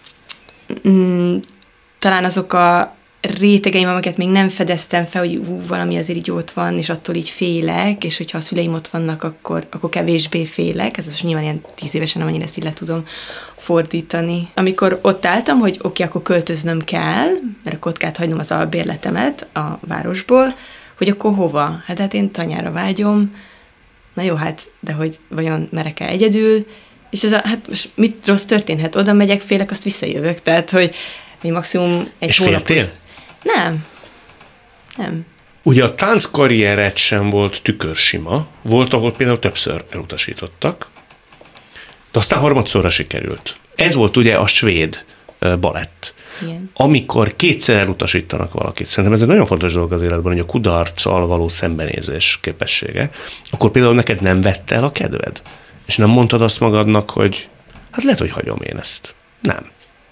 mm, talán azok a rétegeim, amiket még nem fedeztem fel, hogy ú, valami azért így ott van, és attól így félek, és hogyha a szüleim ott vannak, akkor, akkor kevésbé félek. Ez az nyilván ilyen tíz évesen, amennyire ezt így le tudom fordítani. Amikor ott álltam, hogy oké, okay, akkor költöznöm kell, mert akkor ott kellett hagynom az albérletemet a városból, hogy akkor hova? Hát, hát én tanyára vágyom, na jó, hát, de hogy vajon merek el egyedül, és ez a, hát most mit rossz történhet? Oda megyek, félek, azt visszajövök, tehát, hogy, hogy maximum egy
és
hónapot...
féltél?
Nem. Nem.
Ugye a tánckarriered sem volt tükörsima, volt, ahol például többször elutasítottak, de aztán harmadszorra sikerült. Ez volt ugye a svéd balett.
Igen.
Amikor kétszer elutasítanak valakit, szerintem ez egy nagyon fontos dolog az életben, hogy a kudarccal való szembenézés képessége, akkor például neked nem vette el a kedved? És nem mondtad azt magadnak, hogy hát lehet, hogy hagyom én ezt. Nem.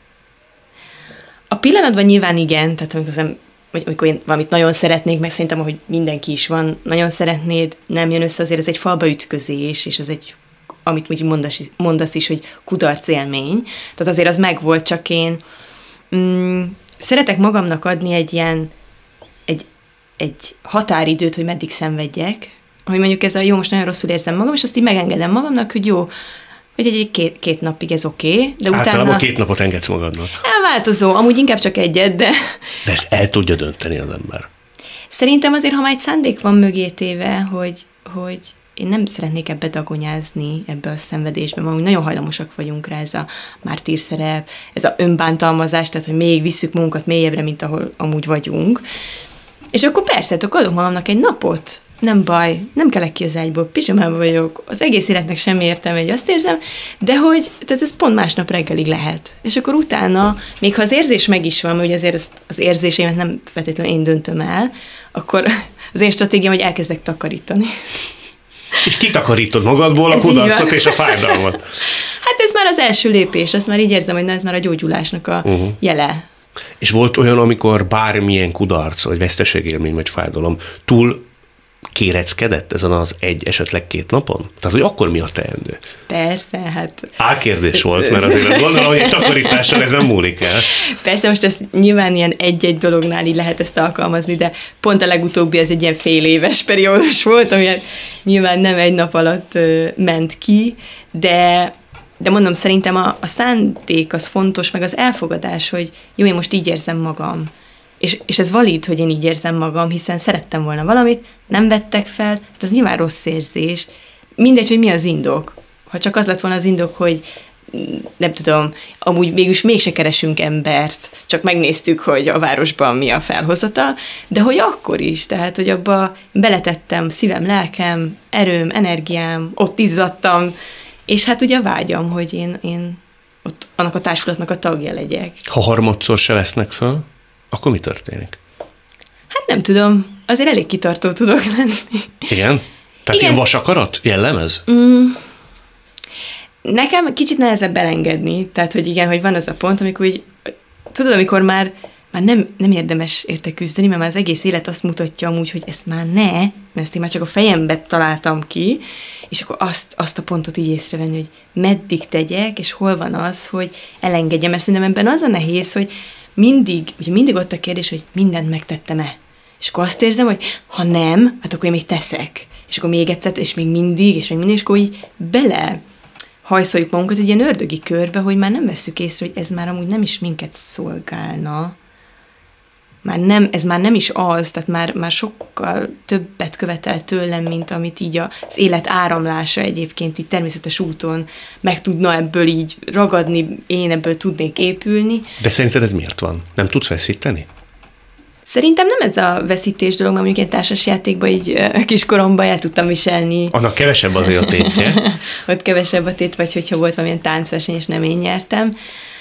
A pillanatban nyilván igen, tehát amikor, az, vagy amikor én valamit nagyon szeretnék, meg szerintem, hogy mindenki is van, nagyon szeretnéd, nem jön össze, azért ez egy falba ütközés, és ez egy, amit úgy mondasz, mondasz is, hogy kudarc élmény. Tehát azért az megvolt, csak én mm, szeretek magamnak adni egy ilyen, egy, egy határidőt, hogy meddig szenvedjek, hogy mondjuk ez a jó, most nagyon rosszul érzem magam, és azt így megengedem magamnak, hogy jó, hogy egy két, két napig ez oké, okay, de
általában
utána...
két napot engedsz magadnak.
Változó, amúgy inkább csak egyet, de...
De ezt el tudja dönteni az ember.
Szerintem azért, ha már egy szándék van mögé téve, hogy, hogy én nem szeretnék ebbe dagonyázni, ebbe a szenvedésbe, mert nagyon hajlamosak vagyunk rá, ez a mártírszerep, ez a önbántalmazás, tehát, hogy még visszük magunkat mélyebbre, mint ahol amúgy vagyunk. És akkor persze, akkor adok magamnak egy napot, nem baj, nem kelek ki az ágyból, pizsamában vagyok, az egész életnek semmi értelme, hogy azt érzem, de hogy, tehát ez pont másnap reggelig lehet. És akkor utána, még ha az érzés meg is van, mert ugye azért az érzéseimet nem feltétlenül én döntöm el, akkor az én stratégiám, hogy elkezdek takarítani.
És kitakarítod magadból a kudarcot és a fájdalmat.
Hát ez már az első lépés, azt már így érzem, hogy na, ez már a gyógyulásnak a uh-huh. jele.
És volt olyan, amikor bármilyen kudarc, vagy veszteségélmény, vagy fájdalom túl kéreckedett ezen az egy, esetleg két napon? Tehát, hogy akkor mi a teendő?
Persze, hát...
Álkérdés volt, mert azért gondolom, hogy egy takarítással ezen múlik el.
Persze, most ezt nyilván ilyen egy-egy dolognál így lehet ezt alkalmazni, de pont a legutóbbi ez egy ilyen fél éves periódus volt, ami nyilván nem egy nap alatt ö, ment ki, de, de mondom, szerintem a, a szándék az fontos, meg az elfogadás, hogy jó, én most így érzem magam. És, és ez valid, hogy én így érzem magam, hiszen szerettem volna valamit, nem vettek fel, hát az nyilván rossz érzés. Mindegy, hogy mi az indok. Ha csak az lett volna az indok, hogy nem tudom, amúgy mégis mégse keresünk embert, csak megnéztük, hogy a városban mi a felhozatal, de hogy akkor is, tehát, hogy abba beletettem szívem, lelkem, erőm, energiám, ott izzadtam, és hát ugye vágyam, hogy én, én ott annak a társulatnak a tagja legyek.
Ha harmadszor se vesznek föl, akkor mi történik?
Hát nem tudom, azért elég kitartó tudok lenni.
Igen? Tehát
Igen.
ilyen vasakarat jellemez?
Mm. Nekem kicsit nehezebb elengedni, tehát, hogy igen, hogy van az a pont, amikor úgy, tudod, amikor már, már nem, nem érdemes érte küzdeni, mert már az egész élet azt mutatja amúgy, hogy ezt már ne, mert ezt én már csak a fejembe találtam ki, és akkor azt, azt a pontot így észrevenni, hogy meddig tegyek, és hol van az, hogy elengedjem, mert szerintem ebben az a nehéz, hogy mindig, ugye mindig ott a kérdés, hogy mindent megtettem-e. És akkor azt érzem, hogy ha nem, hát akkor én még teszek. És akkor még egyszer, és még mindig, és még mindig, és akkor így bele hajszoljuk magunkat egy ilyen ördögi körbe, hogy már nem vesszük észre, hogy ez már amúgy nem is minket szolgálna. Már nem, ez már nem is az, tehát már, már sokkal többet követel tőlem, mint amit így az élet áramlása egyébként így természetes úton meg tudna ebből így ragadni, én ebből tudnék épülni.
De szerinted ez miért van? Nem tudsz veszíteni?
Szerintem nem ez a veszítés dolog, mert mondjuk egy társasjátékban így kiskoromban el tudtam viselni.
Annak kevesebb azért a tétje.
Ott kevesebb a tét, vagy hogyha volt valamilyen táncverseny, és nem én nyertem.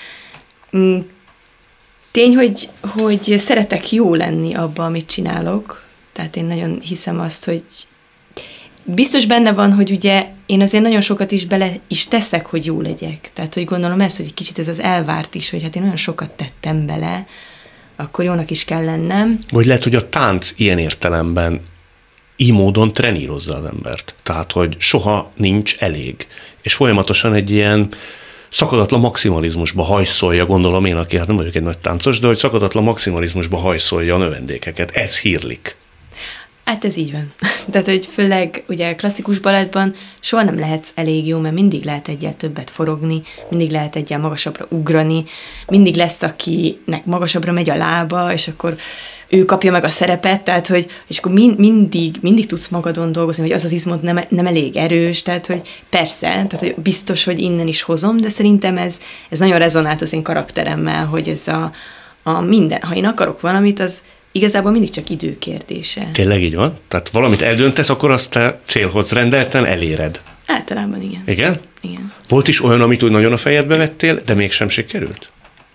Tény, hogy, hogy szeretek jó lenni abban, amit csinálok. Tehát én nagyon hiszem azt, hogy biztos benne van, hogy ugye én azért nagyon sokat is bele is teszek, hogy jó legyek. Tehát, hogy gondolom ezt, hogy egy kicsit ez az elvárt is, hogy hát én nagyon sokat tettem bele, akkor jónak is kell lennem.
Vagy lehet, hogy a tánc ilyen értelemben így módon trenírozza az embert. Tehát, hogy soha nincs elég. És folyamatosan egy ilyen szakadatlan maximalizmusba hajszolja, gondolom én, aki hát nem vagyok egy nagy táncos, de hogy szakadatlan maximalizmusba hajszolja a növendékeket. Ez hírlik.
Hát ez így van. Tehát, hogy főleg ugye klasszikus balettban soha nem lehetsz elég jó, mert mindig lehet egyel többet forogni, mindig lehet egyel magasabbra ugrani, mindig lesz, akinek magasabbra megy a lába, és akkor ő kapja meg a szerepet, tehát, hogy és akkor min, mindig, mindig tudsz magadon dolgozni, hogy az az izmod nem, nem elég erős, tehát, hogy persze, tehát, hogy biztos, hogy innen is hozom, de szerintem ez, ez nagyon rezonált az én karakteremmel, hogy ez a, a minden, ha én akarok valamit, az igazából mindig csak időkérdése.
Tényleg így van? Tehát valamit eldöntesz, akkor azt te célhoz rendelten eléred.
Általában igen.
Igen?
Igen.
Volt is olyan, amit úgy nagyon a fejedbe vettél, de mégsem sikerült?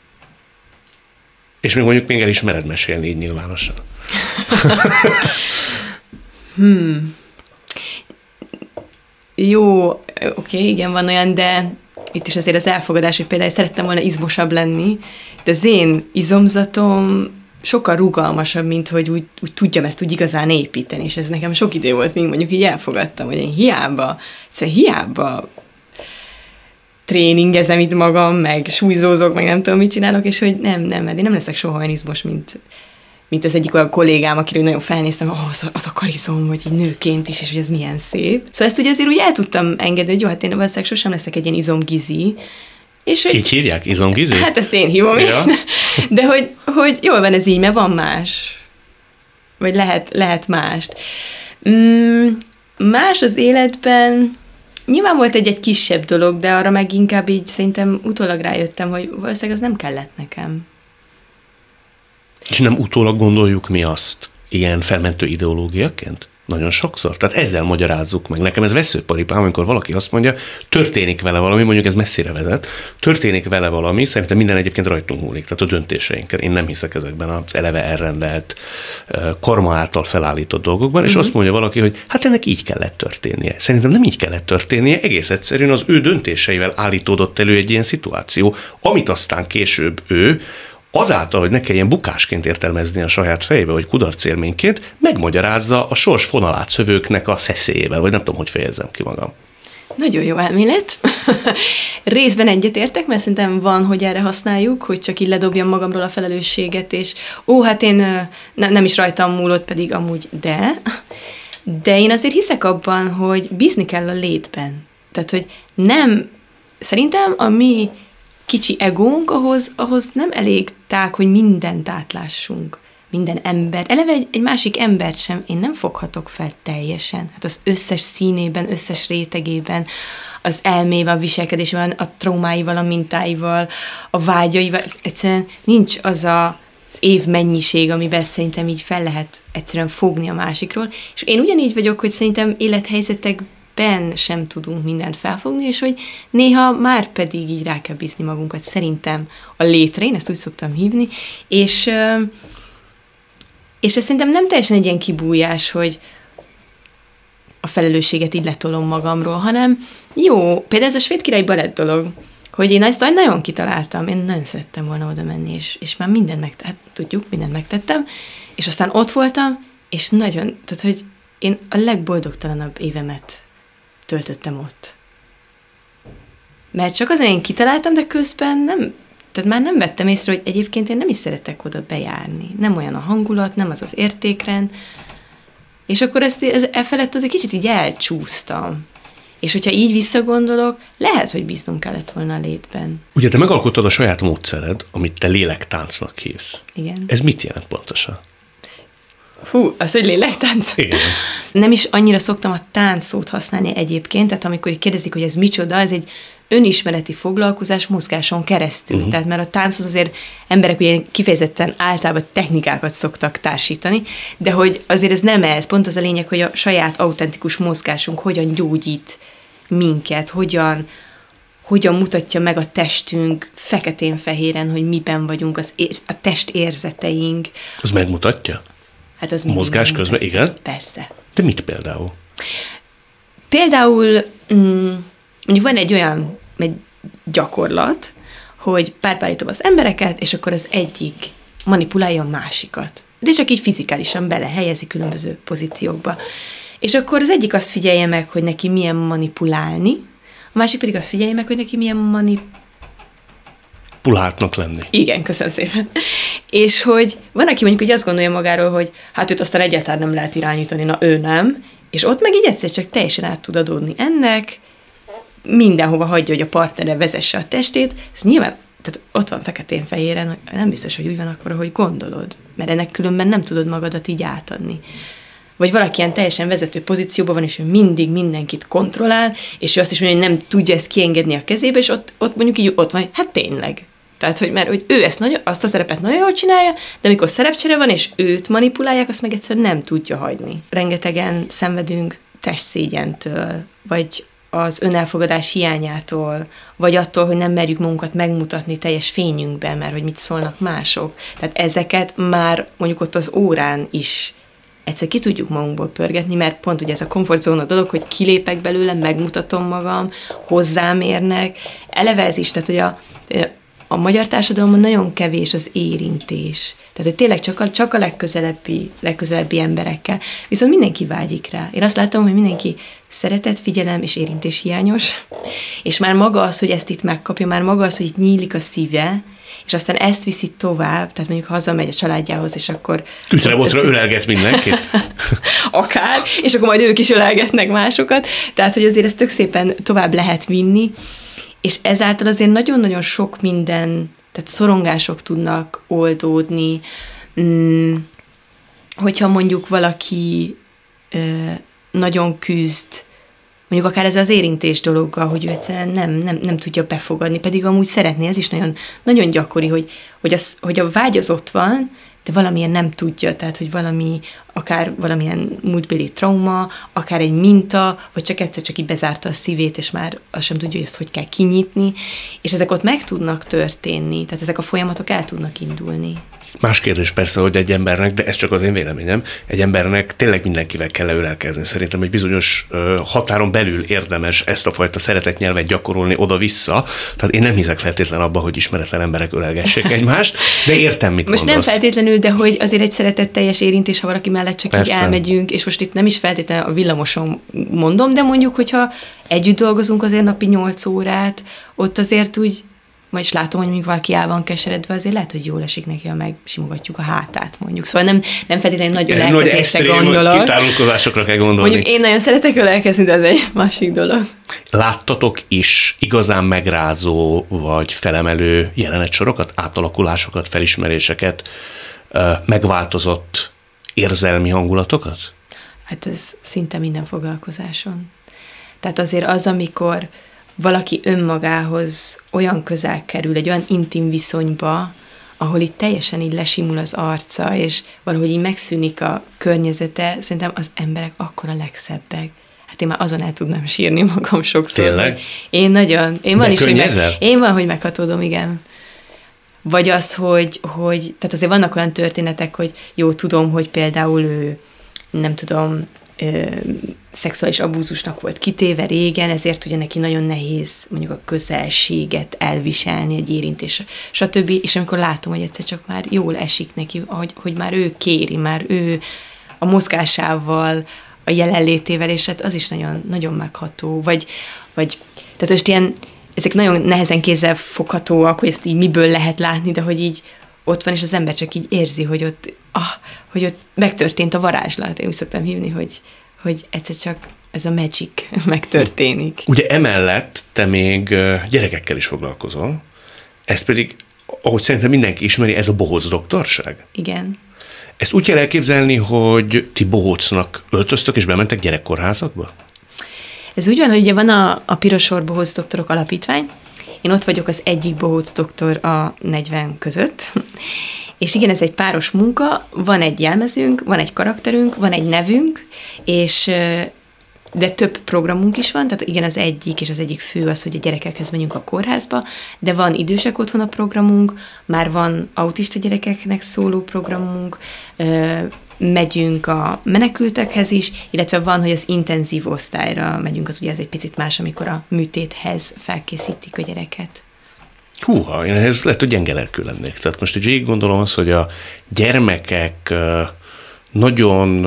És még mondjuk még el is mered mesélni így nyilvánosan.
hmm. Jó, oké, okay, igen, van olyan, de itt is azért az elfogadás, hogy például szerettem volna izmosabb lenni, de az én izomzatom sokkal rugalmasabb, mint hogy úgy, úgy tudjam ezt úgy igazán építeni, és ez nekem sok idő volt, míg mondjuk így elfogadtam, hogy én hiába, szóval hiába tréningezem itt magam, meg súlyzózok, meg nem tudom, mit csinálok, és hogy nem, nem, mert én nem leszek soha olyan izmos, mint, mint az egyik olyan kollégám, akiről nagyon felnéztem, oh, az, az a karizom, hogy így nőként is, és hogy ez milyen szép. Szóval ezt ugye azért úgy el tudtam engedni, hogy jó, hát én valószínűleg sosem leszek egy ilyen izomgizi. És hogy,
így hívják? Izomgizi?
Hát ezt én hívom. Ja. De hogy, hogy jól van ez így, mert van más. Vagy lehet, lehet mást. Mm, más az életben, nyilván volt egy-egy kisebb dolog, de arra meg inkább így szerintem utólag rájöttem, hogy valószínűleg az nem kellett nekem.
És nem utólag gondoljuk mi azt ilyen felmentő ideológiaként? Nagyon sokszor. Tehát ezzel magyarázzuk meg. Nekem ez veszőparipám, amikor valaki azt mondja, történik vele valami, mondjuk ez messzire vezet, történik vele valami, szerintem minden egyébként rajtunk múlik, tehát a döntéseinket. Én nem hiszek ezekben az eleve elrendelt, karma által felállított dolgokban, és uh-huh. azt mondja valaki, hogy hát ennek így kellett történnie. Szerintem nem így kellett történnie, egész egyszerűen az ő döntéseivel állítódott elő egy ilyen szituáció, amit aztán később ő azáltal, hogy ne kelljen bukásként értelmezni a saját fejébe, vagy kudarcélményként, megmagyarázza a sors fonalát szövőknek a szeszélyével, vagy nem tudom, hogy fejezzem ki magam.
Nagyon jó elmélet. Részben egyetértek, mert szerintem van, hogy erre használjuk, hogy csak így ledobjam magamról a felelősséget, és ó, hát én ne, nem is rajtam múlott, pedig amúgy de. De én azért hiszek abban, hogy bízni kell a létben. Tehát, hogy nem, szerintem a mi kicsi egónk, ahhoz, ahhoz nem elég tág, hogy mindent átlássunk. Minden ember. Eleve egy, egy másik embert sem én nem foghatok fel teljesen. Hát az összes színében, összes rétegében, az elmével, a viselkedésében, a traumáival, a mintáival, a vágyaival. Egyszerűen nincs az a, az év mennyiség, amiben szerintem így fel lehet egyszerűen fogni a másikról. És én ugyanígy vagyok, hogy szerintem élethelyzetekben éppen sem tudunk mindent felfogni, és hogy néha már pedig így rá kell bízni magunkat, szerintem a létre, én ezt úgy szoktam hívni, és, és ez szerintem nem teljesen egy ilyen kibújás, hogy a felelősséget így letolom magamról, hanem jó, például ez a svéd király balett dolog, hogy én ezt nagyon kitaláltam, én nagyon szerettem volna oda menni, és, és már mindent megtettem, hát tudjuk, mindent megtettem, és aztán ott voltam, és nagyon, tehát, hogy én a legboldogtalanabb évemet töltöttem ott. Mert csak azért én kitaláltam, de közben nem, tehát már nem vettem észre, hogy egyébként én nem is szeretek oda bejárni. Nem olyan a hangulat, nem az az értékrend, és akkor ezt, ez, e felett az egy kicsit így elcsúsztam. És hogyha így visszagondolok, lehet, hogy bíznunk kellett volna a létben.
Ugye te megalkottad a saját módszered, amit te lélektáncnak hívsz.
Igen.
Ez mit jelent pontosan?
Hú, az, hogy lélektánc?
Igen.
Nem is annyira szoktam a tánc szót használni egyébként, tehát amikor kérdezik, hogy ez micsoda, ez egy önismereti foglalkozás mozgáson keresztül. Uh-huh. Tehát mert a tánchoz azért emberek ugye kifejezetten általában technikákat szoktak társítani, de hogy azért ez nem ez, pont az a lényeg, hogy a saját autentikus mozgásunk hogyan gyógyít minket, hogyan, hogyan mutatja meg a testünk feketén-fehéren, hogy miben vagyunk, az, a test érzeteink.
Az megmutatja?
Hát az
mozgás közben, igen?
Persze.
De mit például?
Például mm, mondjuk van egy olyan egy gyakorlat, hogy párba állítom az embereket, és akkor az egyik manipulálja a másikat. De csak így fizikálisan belehelyezi különböző pozíciókba. És akkor az egyik azt figyelje meg, hogy neki milyen manipulálni, a másik pedig azt figyelje meg, hogy neki milyen manip...
Puláltnak lenni.
Igen, köszönöm szépen. És hogy van, aki mondjuk hogy azt gondolja magáról, hogy hát őt aztán egyáltalán nem lehet irányítani, na ő nem, és ott meg így egyszer csak teljesen át tud adódni ennek, mindenhova hagyja, hogy a partnere vezesse a testét, ez nyilván, tehát ott van feketén-fehéren, hogy nem biztos, hogy úgy van akkor, ahogy gondolod, mert ennek különben nem tudod magadat így átadni. Vagy valaki ilyen teljesen vezető pozícióban van, és ő mindig mindenkit kontrollál, és ő azt is mondja, hogy nem tudja ezt kiengedni a kezébe, és ott, ott mondjuk így ott van, hát tényleg. Tehát, hogy mert hogy ő ezt nagyon, azt a szerepet nagyon jól csinálja, de amikor szerepcsere van, és őt manipulálják, azt meg egyszerűen nem tudja hagyni. Rengetegen szenvedünk testszégyentől, vagy az önelfogadás hiányától, vagy attól, hogy nem merjük magunkat megmutatni teljes fényünkben, mert hogy mit szólnak mások. Tehát ezeket már mondjuk ott az órán is egyszer ki tudjuk magunkból pörgetni, mert pont ugye ez a komfortzóna dolog, hogy kilépek belőle, megmutatom magam, hozzám érnek. Eleve ez is, tehát hogy a, a magyar társadalomban nagyon kevés az érintés. Tehát, hogy tényleg csak a, csak a legközelebbi, legközelebbi emberekkel. Viszont mindenki vágyik rá. Én azt látom, hogy mindenki szeretet, figyelem és érintés hiányos, és már maga az, hogy ezt itt megkapja, már maga az, hogy itt nyílik a szíve, és aztán ezt viszi tovább, tehát mondjuk hazamegy a családjához, és akkor...
Kütrebotra ölelget mindenkit?
Akár, és akkor majd ők is ölelgetnek másokat, tehát, hogy azért ezt tök szépen tovább lehet vinni, és ezáltal azért nagyon-nagyon sok minden, tehát szorongások tudnak oldódni, mm, hogyha mondjuk valaki ö, nagyon küzd, mondjuk akár ez az érintés dologgal, hogy ő egyszerűen nem, nem, nem tudja befogadni, pedig amúgy szeretné, ez is nagyon, nagyon gyakori, hogy, hogy, az, hogy a vágy az ott van, de valamilyen nem tudja, tehát hogy valami, akár valamilyen múltbéli trauma, akár egy minta, vagy csak egyszer csak így bezárta a szívét, és már azt sem tudja, hogy ezt hogy kell kinyitni, és ezek ott meg tudnak történni, tehát ezek a folyamatok el tudnak indulni.
Más kérdés persze, hogy egy embernek, de ez csak az én véleményem, egy embernek tényleg mindenkivel kell leölelkezni. Szerintem egy bizonyos uh, határon belül érdemes ezt a fajta szeretetnyelvet gyakorolni oda-vissza. Tehát én nem hiszek feltétlen abba, hogy ismeretlen emberek ölelgessék egymást, de értem, mit
most
mondasz.
Nem feltétlenül, de hogy azért egy szeretetteljes érintés, ha valaki mellett csak
persze.
így elmegyünk, és most itt nem is feltétlenül a villamoson mondom, de mondjuk, hogyha együtt dolgozunk azért napi nyolc órát, ott azért úgy majd is látom, hogy mondjuk valaki el van keseredve, azért lehet, hogy jól esik neki, ha megsimogatjuk a hátát, mondjuk. Szóval nem, nem feltétlenül nagy ölelkezésre gondolok.
Kitálunkozásokra kell gondolni.
Mondjuk én nagyon szeretek ölelkezni, de ez egy másik dolog.
Láttatok is igazán megrázó vagy felemelő jelenetsorokat, átalakulásokat, felismeréseket, megváltozott érzelmi hangulatokat?
Hát ez szinte minden foglalkozáson. Tehát azért az, amikor valaki önmagához olyan közel kerül, egy olyan intim viszonyba, ahol itt teljesen így lesimul az arca, és valahogy így megszűnik a környezete, szerintem az emberek akkor a legszebbek. hát én már azon el tudnám sírni magam sokszor.
Tényleg?
Én nagyon, én van
De
is, hogy meg,
könnyezel?
én van, hogy meghatódom, igen. Vagy az, hogy, hogy, tehát azért vannak olyan történetek, hogy jó, tudom, hogy például ő, nem tudom, ö, szexuális abúzusnak volt kitéve régen, ezért ugye neki nagyon nehéz mondjuk a közelséget elviselni, egy érintés, stb. És amikor látom, hogy egyszer csak már jól esik neki, hogy, hogy már ő kéri, már ő a mozgásával, a jelenlétével, és hát az is nagyon, nagyon megható. Vagy, vagy, tehát most ilyen, ezek nagyon nehezen kézzel foghatóak, hogy ezt így miből lehet látni, de hogy így ott van, és az ember csak így érzi, hogy ott, ah, hogy ott megtörtént a varázslat. Én úgy szoktam hívni, hogy, hogy egyszer csak ez a magic megtörténik.
Ugye emellett te még gyerekekkel is foglalkozol, ez pedig, ahogy szerintem mindenki ismeri, ez a bohóc doktorság.
Igen.
Ezt úgy kell elképzelni, hogy ti bohócnak öltöztök és bementek gyerekkorházakba?
Ez úgy van, hogy ugye van a, a Pirosor Bohóc Doktorok Alapítvány, én ott vagyok az egyik bohóc doktor a negyven között, és igen, ez egy páros munka, van egy jelmezünk, van egy karakterünk, van egy nevünk, és de több programunk is van, tehát igen, az egyik, és az egyik fő az, hogy a gyerekekhez menjünk a kórházba, de van idősek otthona programunk, már van autista gyerekeknek szóló programunk, megyünk a menekültekhez is, illetve van, hogy az intenzív osztályra megyünk, az ugye ez egy picit más, amikor a műtéthez felkészítik a gyereket.
Húha, én ehhez lehet, hogy gyenge lelkű lennék. Tehát most így végig gondolom azt, hogy a gyermekek nagyon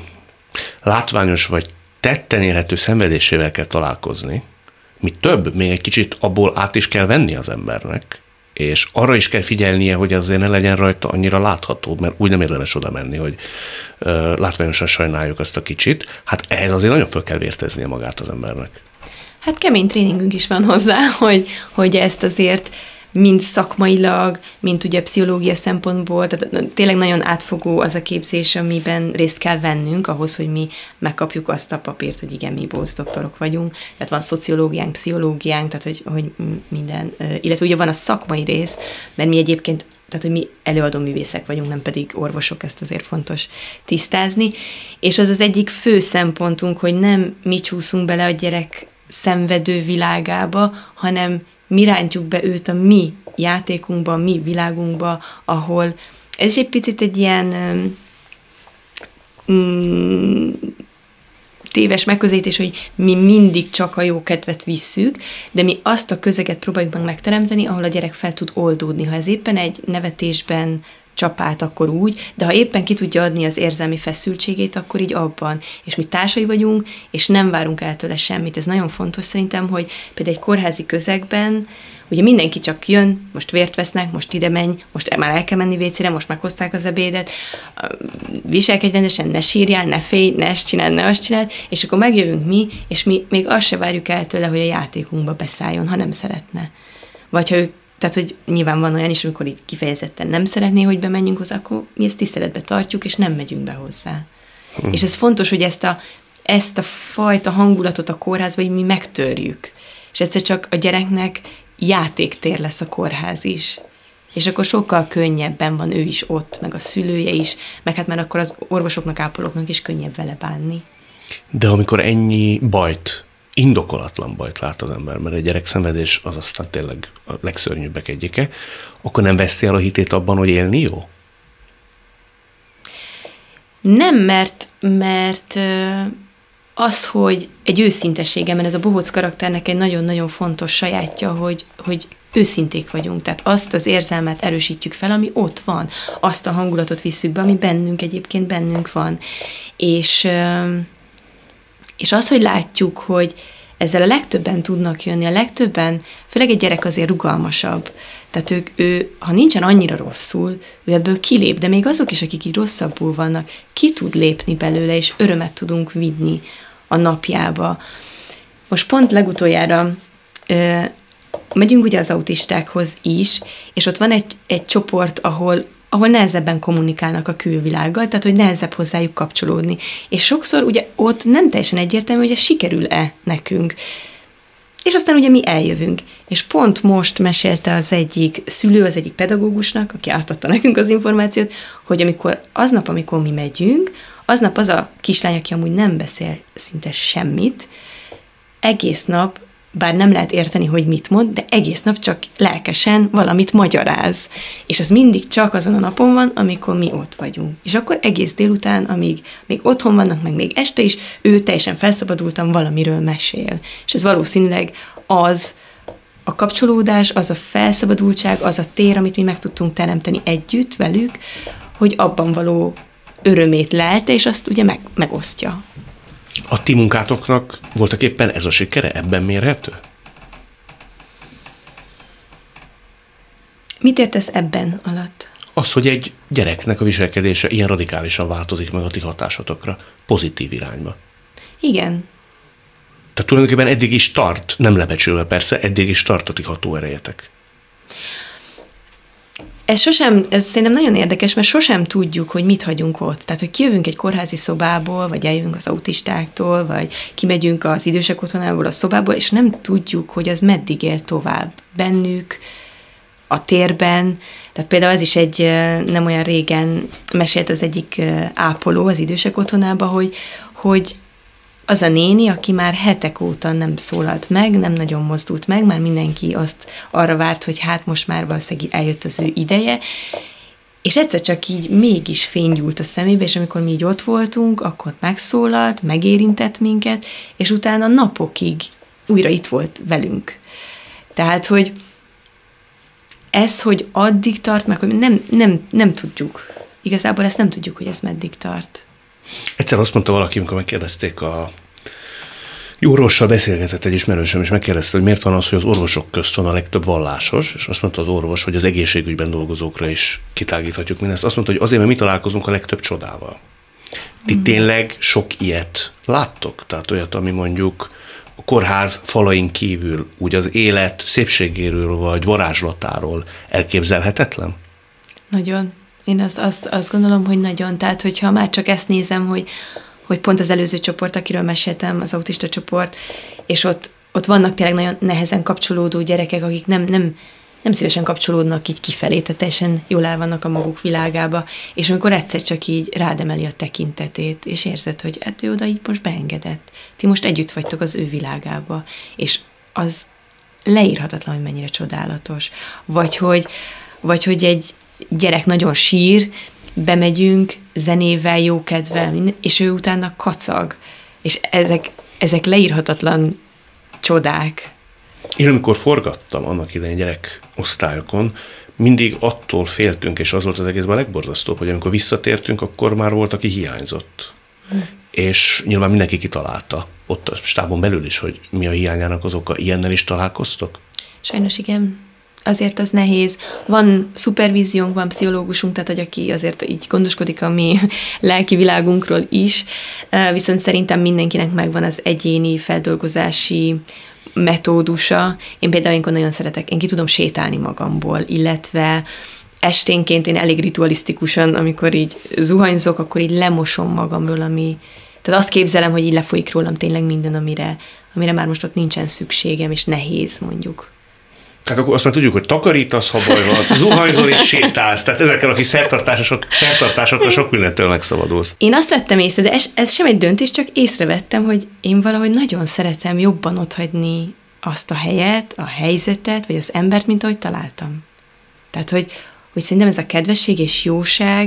látványos vagy tetten érhető szenvedésével kell találkozni. Mi több, még egy kicsit abból át is kell venni az embernek, és arra is kell figyelnie, hogy azért ne legyen rajta annyira látható, mert úgy nem érdemes oda menni, hogy ö, látványosan sajnáljuk azt a kicsit. Hát ehhez azért nagyon föl kell vérteznie magát az embernek.
Hát kemény tréningünk is van hozzá, hogy, hogy ezt azért mind szakmailag, mind ugye pszichológia szempontból, tehát tényleg nagyon átfogó az a képzés, amiben részt kell vennünk ahhoz, hogy mi megkapjuk azt a papírt, hogy igen, mi bohóc doktorok vagyunk. Tehát van szociológiánk, pszichológiánk, tehát hogy, hogy minden, illetve ugye van a szakmai rész, mert mi egyébként, tehát hogy mi előadó művészek vagyunk, nem pedig orvosok, ezt azért fontos tisztázni. És az az egyik fő szempontunk, hogy nem mi csúszunk bele a gyerek szenvedő világába, hanem mi rántjuk be őt a mi játékunkba, a mi világunkba, ahol ez is egy picit egy ilyen mm, téves megközelítés, hogy mi mindig csak a jó kedvet visszük, de mi azt a közeget próbáljuk meg megteremteni, ahol a gyerek fel tud oldódni. Ha ez éppen egy nevetésben csapát, akkor úgy, de ha éppen ki tudja adni az érzelmi feszültségét, akkor így abban. És mi társai vagyunk, és nem várunk el tőle semmit. Ez nagyon fontos szerintem, hogy például egy kórházi közegben ugye mindenki csak jön, most vért vesznek, most ide menj, most már el kell menni vécére, most meghozták az ebédet, viselkedj rendesen, ne sírjál, ne félj, ne ezt csináld, ne azt csináld, és akkor megjövünk mi, és mi még azt se várjuk el tőle, hogy a játékunkba beszálljon, ha nem szeretne. Vagy ha ők, tehát, hogy nyilván van olyan is, amikor így kifejezetten nem szeretné, hogy bemenjünk hozzá, akkor mi ezt tiszteletbe tartjuk, és nem megyünk be hozzá. Hm. És ez fontos, hogy ezt a, ezt a fajta hangulatot a kórházban, hogy mi megtörjük. És egyszer csak a gyereknek játéktér lesz a kórház is. És akkor sokkal könnyebben van ő is ott, meg a szülője is, meg hát már akkor az orvosoknak, ápolóknak is könnyebb vele bánni.
De amikor ennyi bajt, indokolatlan bajt lát az ember, mert egy gyerekszenvedés az aztán tényleg a legszörnyűbbek egyike, akkor nem veszti el a hitét abban, hogy élni jó?
Nem, mert, mert az, hogy egy őszintesége, mert ez a bohóc karakternek egy nagyon-nagyon fontos sajátja, hogy, hogy őszinték vagyunk, tehát azt az érzelmet erősítjük fel, ami ott van, azt a hangulatot visszük be, ami bennünk egyébként bennünk van. És, és az, hogy látjuk, hogy ezzel a legtöbben tudnak jönni, a legtöbben, főleg egy gyerek azért rugalmasabb, tehát ők, ő, ha nincsen annyira rosszul, ő ebből kilép, de még azok is, akik így rosszabbul vannak, ki tud lépni belőle, és örömet tudunk vinni a napjába. Most pont legutoljára ö, megyünk ugye az autistákhoz is, és ott van egy, egy csoport, ahol, ahol nehezebben kommunikálnak a külvilággal, tehát hogy nehezebb hozzájuk kapcsolódni. És sokszor ugye ott nem teljesen egyértelmű, hogy ez sikerül-e nekünk. És aztán ugye mi eljövünk. És pont most mesélte az egyik szülő, az egyik pedagógusnak, aki átadta nekünk az információt, hogy amikor aznap, amikor mi megyünk, aznap az a kislány, aki amúgy nem beszél szinte semmit, egész nap, bár nem lehet érteni, hogy mit mond, de egész nap csak lelkesen valamit magyaráz. És az mindig csak azon a napon van, amikor mi ott vagyunk. És akkor egész délután, amíg még otthon vannak, meg még este is, ő teljesen felszabadultan valamiről mesél. És ez valószínűleg az a kapcsolódás, az a felszabadultság, az a tér, amit mi meg tudtunk teremteni együtt velük, hogy abban való örömét lelte, és azt ugye meg, megosztja.
A ti munkátoknak voltak éppen ez a sikere? Ebben mérhető?
Mit értesz ebben alatt?
Az, hogy egy gyereknek a viselkedése ilyen radikálisan változik meg a ti hatásotokra, pozitív irányba.
Igen.
Tehát tulajdonképpen eddig is tart, nem lebecsülve persze, eddig is tart a ti hatóerejetek.
Ez sosem, ez szerintem nagyon érdekes, mert sosem tudjuk, hogy mit hagyunk ott. Tehát, hogy kijövünk egy kórházi szobából, vagy eljövünk az autistáktól, vagy kimegyünk az idősek otthonából a szobából, és nem tudjuk, hogy az meddig él tovább bennük, a térben. Tehát például ez is egy nem olyan régen mesélt az egyik ápoló az idősek otthonába, hogy, hogy az a néni, aki már hetek óta nem szólalt meg, nem nagyon mozdult meg, már mindenki azt arra várt, hogy hát most már valószínűleg eljött az ő ideje, és egyszer csak így mégis fénygyúlt a szemébe, és amikor mi így ott voltunk, akkor megszólalt, megérintett minket, és utána napokig újra itt volt velünk. Tehát, hogy ez, hogy addig tart, meg hogy nem, nem, nem tudjuk. Igazából ezt nem tudjuk, hogy ez meddig tart.
Egyszer azt mondta valaki, amikor megkérdezték a jó orvossal beszélgetett egy ismerősöm, és megkérdezte, hogy miért van az, hogy az orvosok közt van a legtöbb vallásos, és azt mondta az orvos, hogy az egészségügyben dolgozókra is kitágíthatjuk mindezt. Azt mondta, hogy azért, mert mi találkozunk a legtöbb csodával. Ti tényleg sok ilyet láttok? Tehát olyat, ami mondjuk a kórház falain kívül úgy az élet szépségéről vagy varázslatáról elképzelhetetlen?
Nagyon. Én azt, azt, azt gondolom, hogy nagyon. Tehát, hogyha már csak ezt nézem, hogy, hogy pont az előző csoport, akiről meséltem, az autista csoport, és ott, ott vannak tényleg nagyon nehezen kapcsolódó gyerekek, akik nem, nem, nem szívesen kapcsolódnak így kifelé, tehát teljesen jól el vannak a maguk világába, és amikor egyszer csak így rádemeli a tekintetét, és érzed, hogy hát ő oda így most beengedett. Ti most együtt vagytok az ő világába, és az leírhatatlan, hogy mennyire csodálatos. Vagy hogy, vagy hogy egy gyerek nagyon sír, bemegyünk zenével, jókedvel, és ő utána kacag. És ezek, ezek leírhatatlan csodák.
Én amikor forgattam annak idején gyerek osztályokon, mindig attól féltünk, és az volt az egészben a legborzasztóbb, hogy amikor visszatértünk, akkor már volt, aki hiányzott. Hm. És nyilván mindenki kitalálta, ott a stábon belül is, hogy mi a hiányának az oka. Ilyennel is találkoztok?
Sajnos igen. Azért az nehéz. Van szupervíziónk, van pszichológusunk, tehát hogy aki azért így gondoskodik a mi lelki világunkról is, viszont szerintem mindenkinek megvan az egyéni feldolgozási metódusa. Én például ilyenkor nagyon szeretek, én ki tudom sétálni magamból, illetve esténként én elég ritualisztikusan, amikor így zuhanyzok, akkor így lemosom magamról, ami... Tehát azt képzelem, hogy így lefolyik rólam tényleg minden, amire, amire már most ott nincsen szükségem, és nehéz mondjuk.
Tehát akkor azt már tudjuk, hogy takarítasz, ha baj van, zuhanyzol és sétálsz. Tehát ezekkel, aki szertartások, szertartásokra sok mindentől megszabadulsz.
Én azt vettem észre, de ez, ez sem egy döntés, csak észrevettem, hogy én valahogy nagyon szeretem jobban otthagyni azt a helyet, a helyzetet, vagy az embert, mint ahogy találtam. Tehát, hogy, hogy szerintem ez a kedvesség és jóság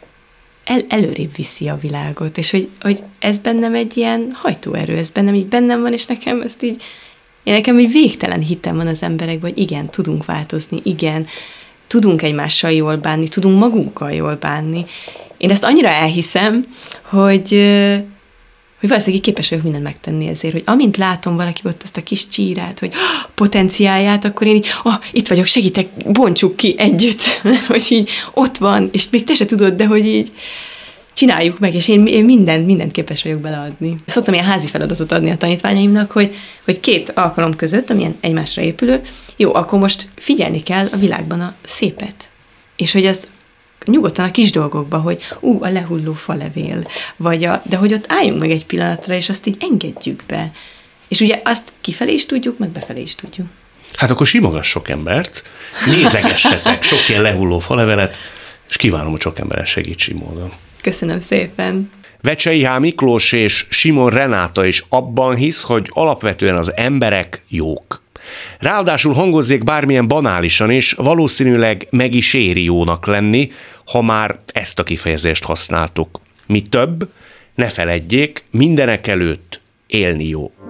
el, előrébb viszi a világot, és hogy, hogy ez bennem egy ilyen hajtóerő, ez bennem így bennem van, és nekem ezt így Én nekem egy végtelen hitem van az emberekben, hogy igen, tudunk változni, igen, tudunk egymással jól bánni, tudunk magunkkal jól bánni. Én ezt annyira elhiszem, hogy, hogy valószínűleg képes vagyok mindent megtenni ezért, hogy amint látom valaki ott azt a kis csírát, hogy oh, potenciálját, akkor én így, oh, itt vagyok, segítek, bontsuk ki együtt, mert hogy így ott van, és még te se tudod, de hogy így csináljuk meg, és én, én mindent, mindent képes vagyok beleadni. Szoktam ilyen házi feladatot adni a tanítványaimnak, hogy, hogy két alkalom között, amilyen egymásra épülő, jó, akkor most figyelni kell a világban a szépet. És hogy azt nyugodtan a kis dolgokba, hogy ú, a lehulló falevél, vagy a, de hogy ott álljunk meg egy pillanatra, és azt így engedjük be. És ugye azt kifelé is tudjuk, meg befelé is tudjuk.
Hát akkor simogass sok embert, nézegessetek sok ilyen lehulló falevelet, és kívánom, hogy sok emberen segítsi módon.
Köszönöm szépen!
Vecsei H. Miklós és Simon Renáta is abban hisz, hogy alapvetően az emberek jók. Ráadásul hangozzék bármilyen banálisan is, valószínűleg meg is éri jónak lenni, ha már ezt a kifejezést használtuk. Mi több, ne feledjék, mindenek előtt élni jó.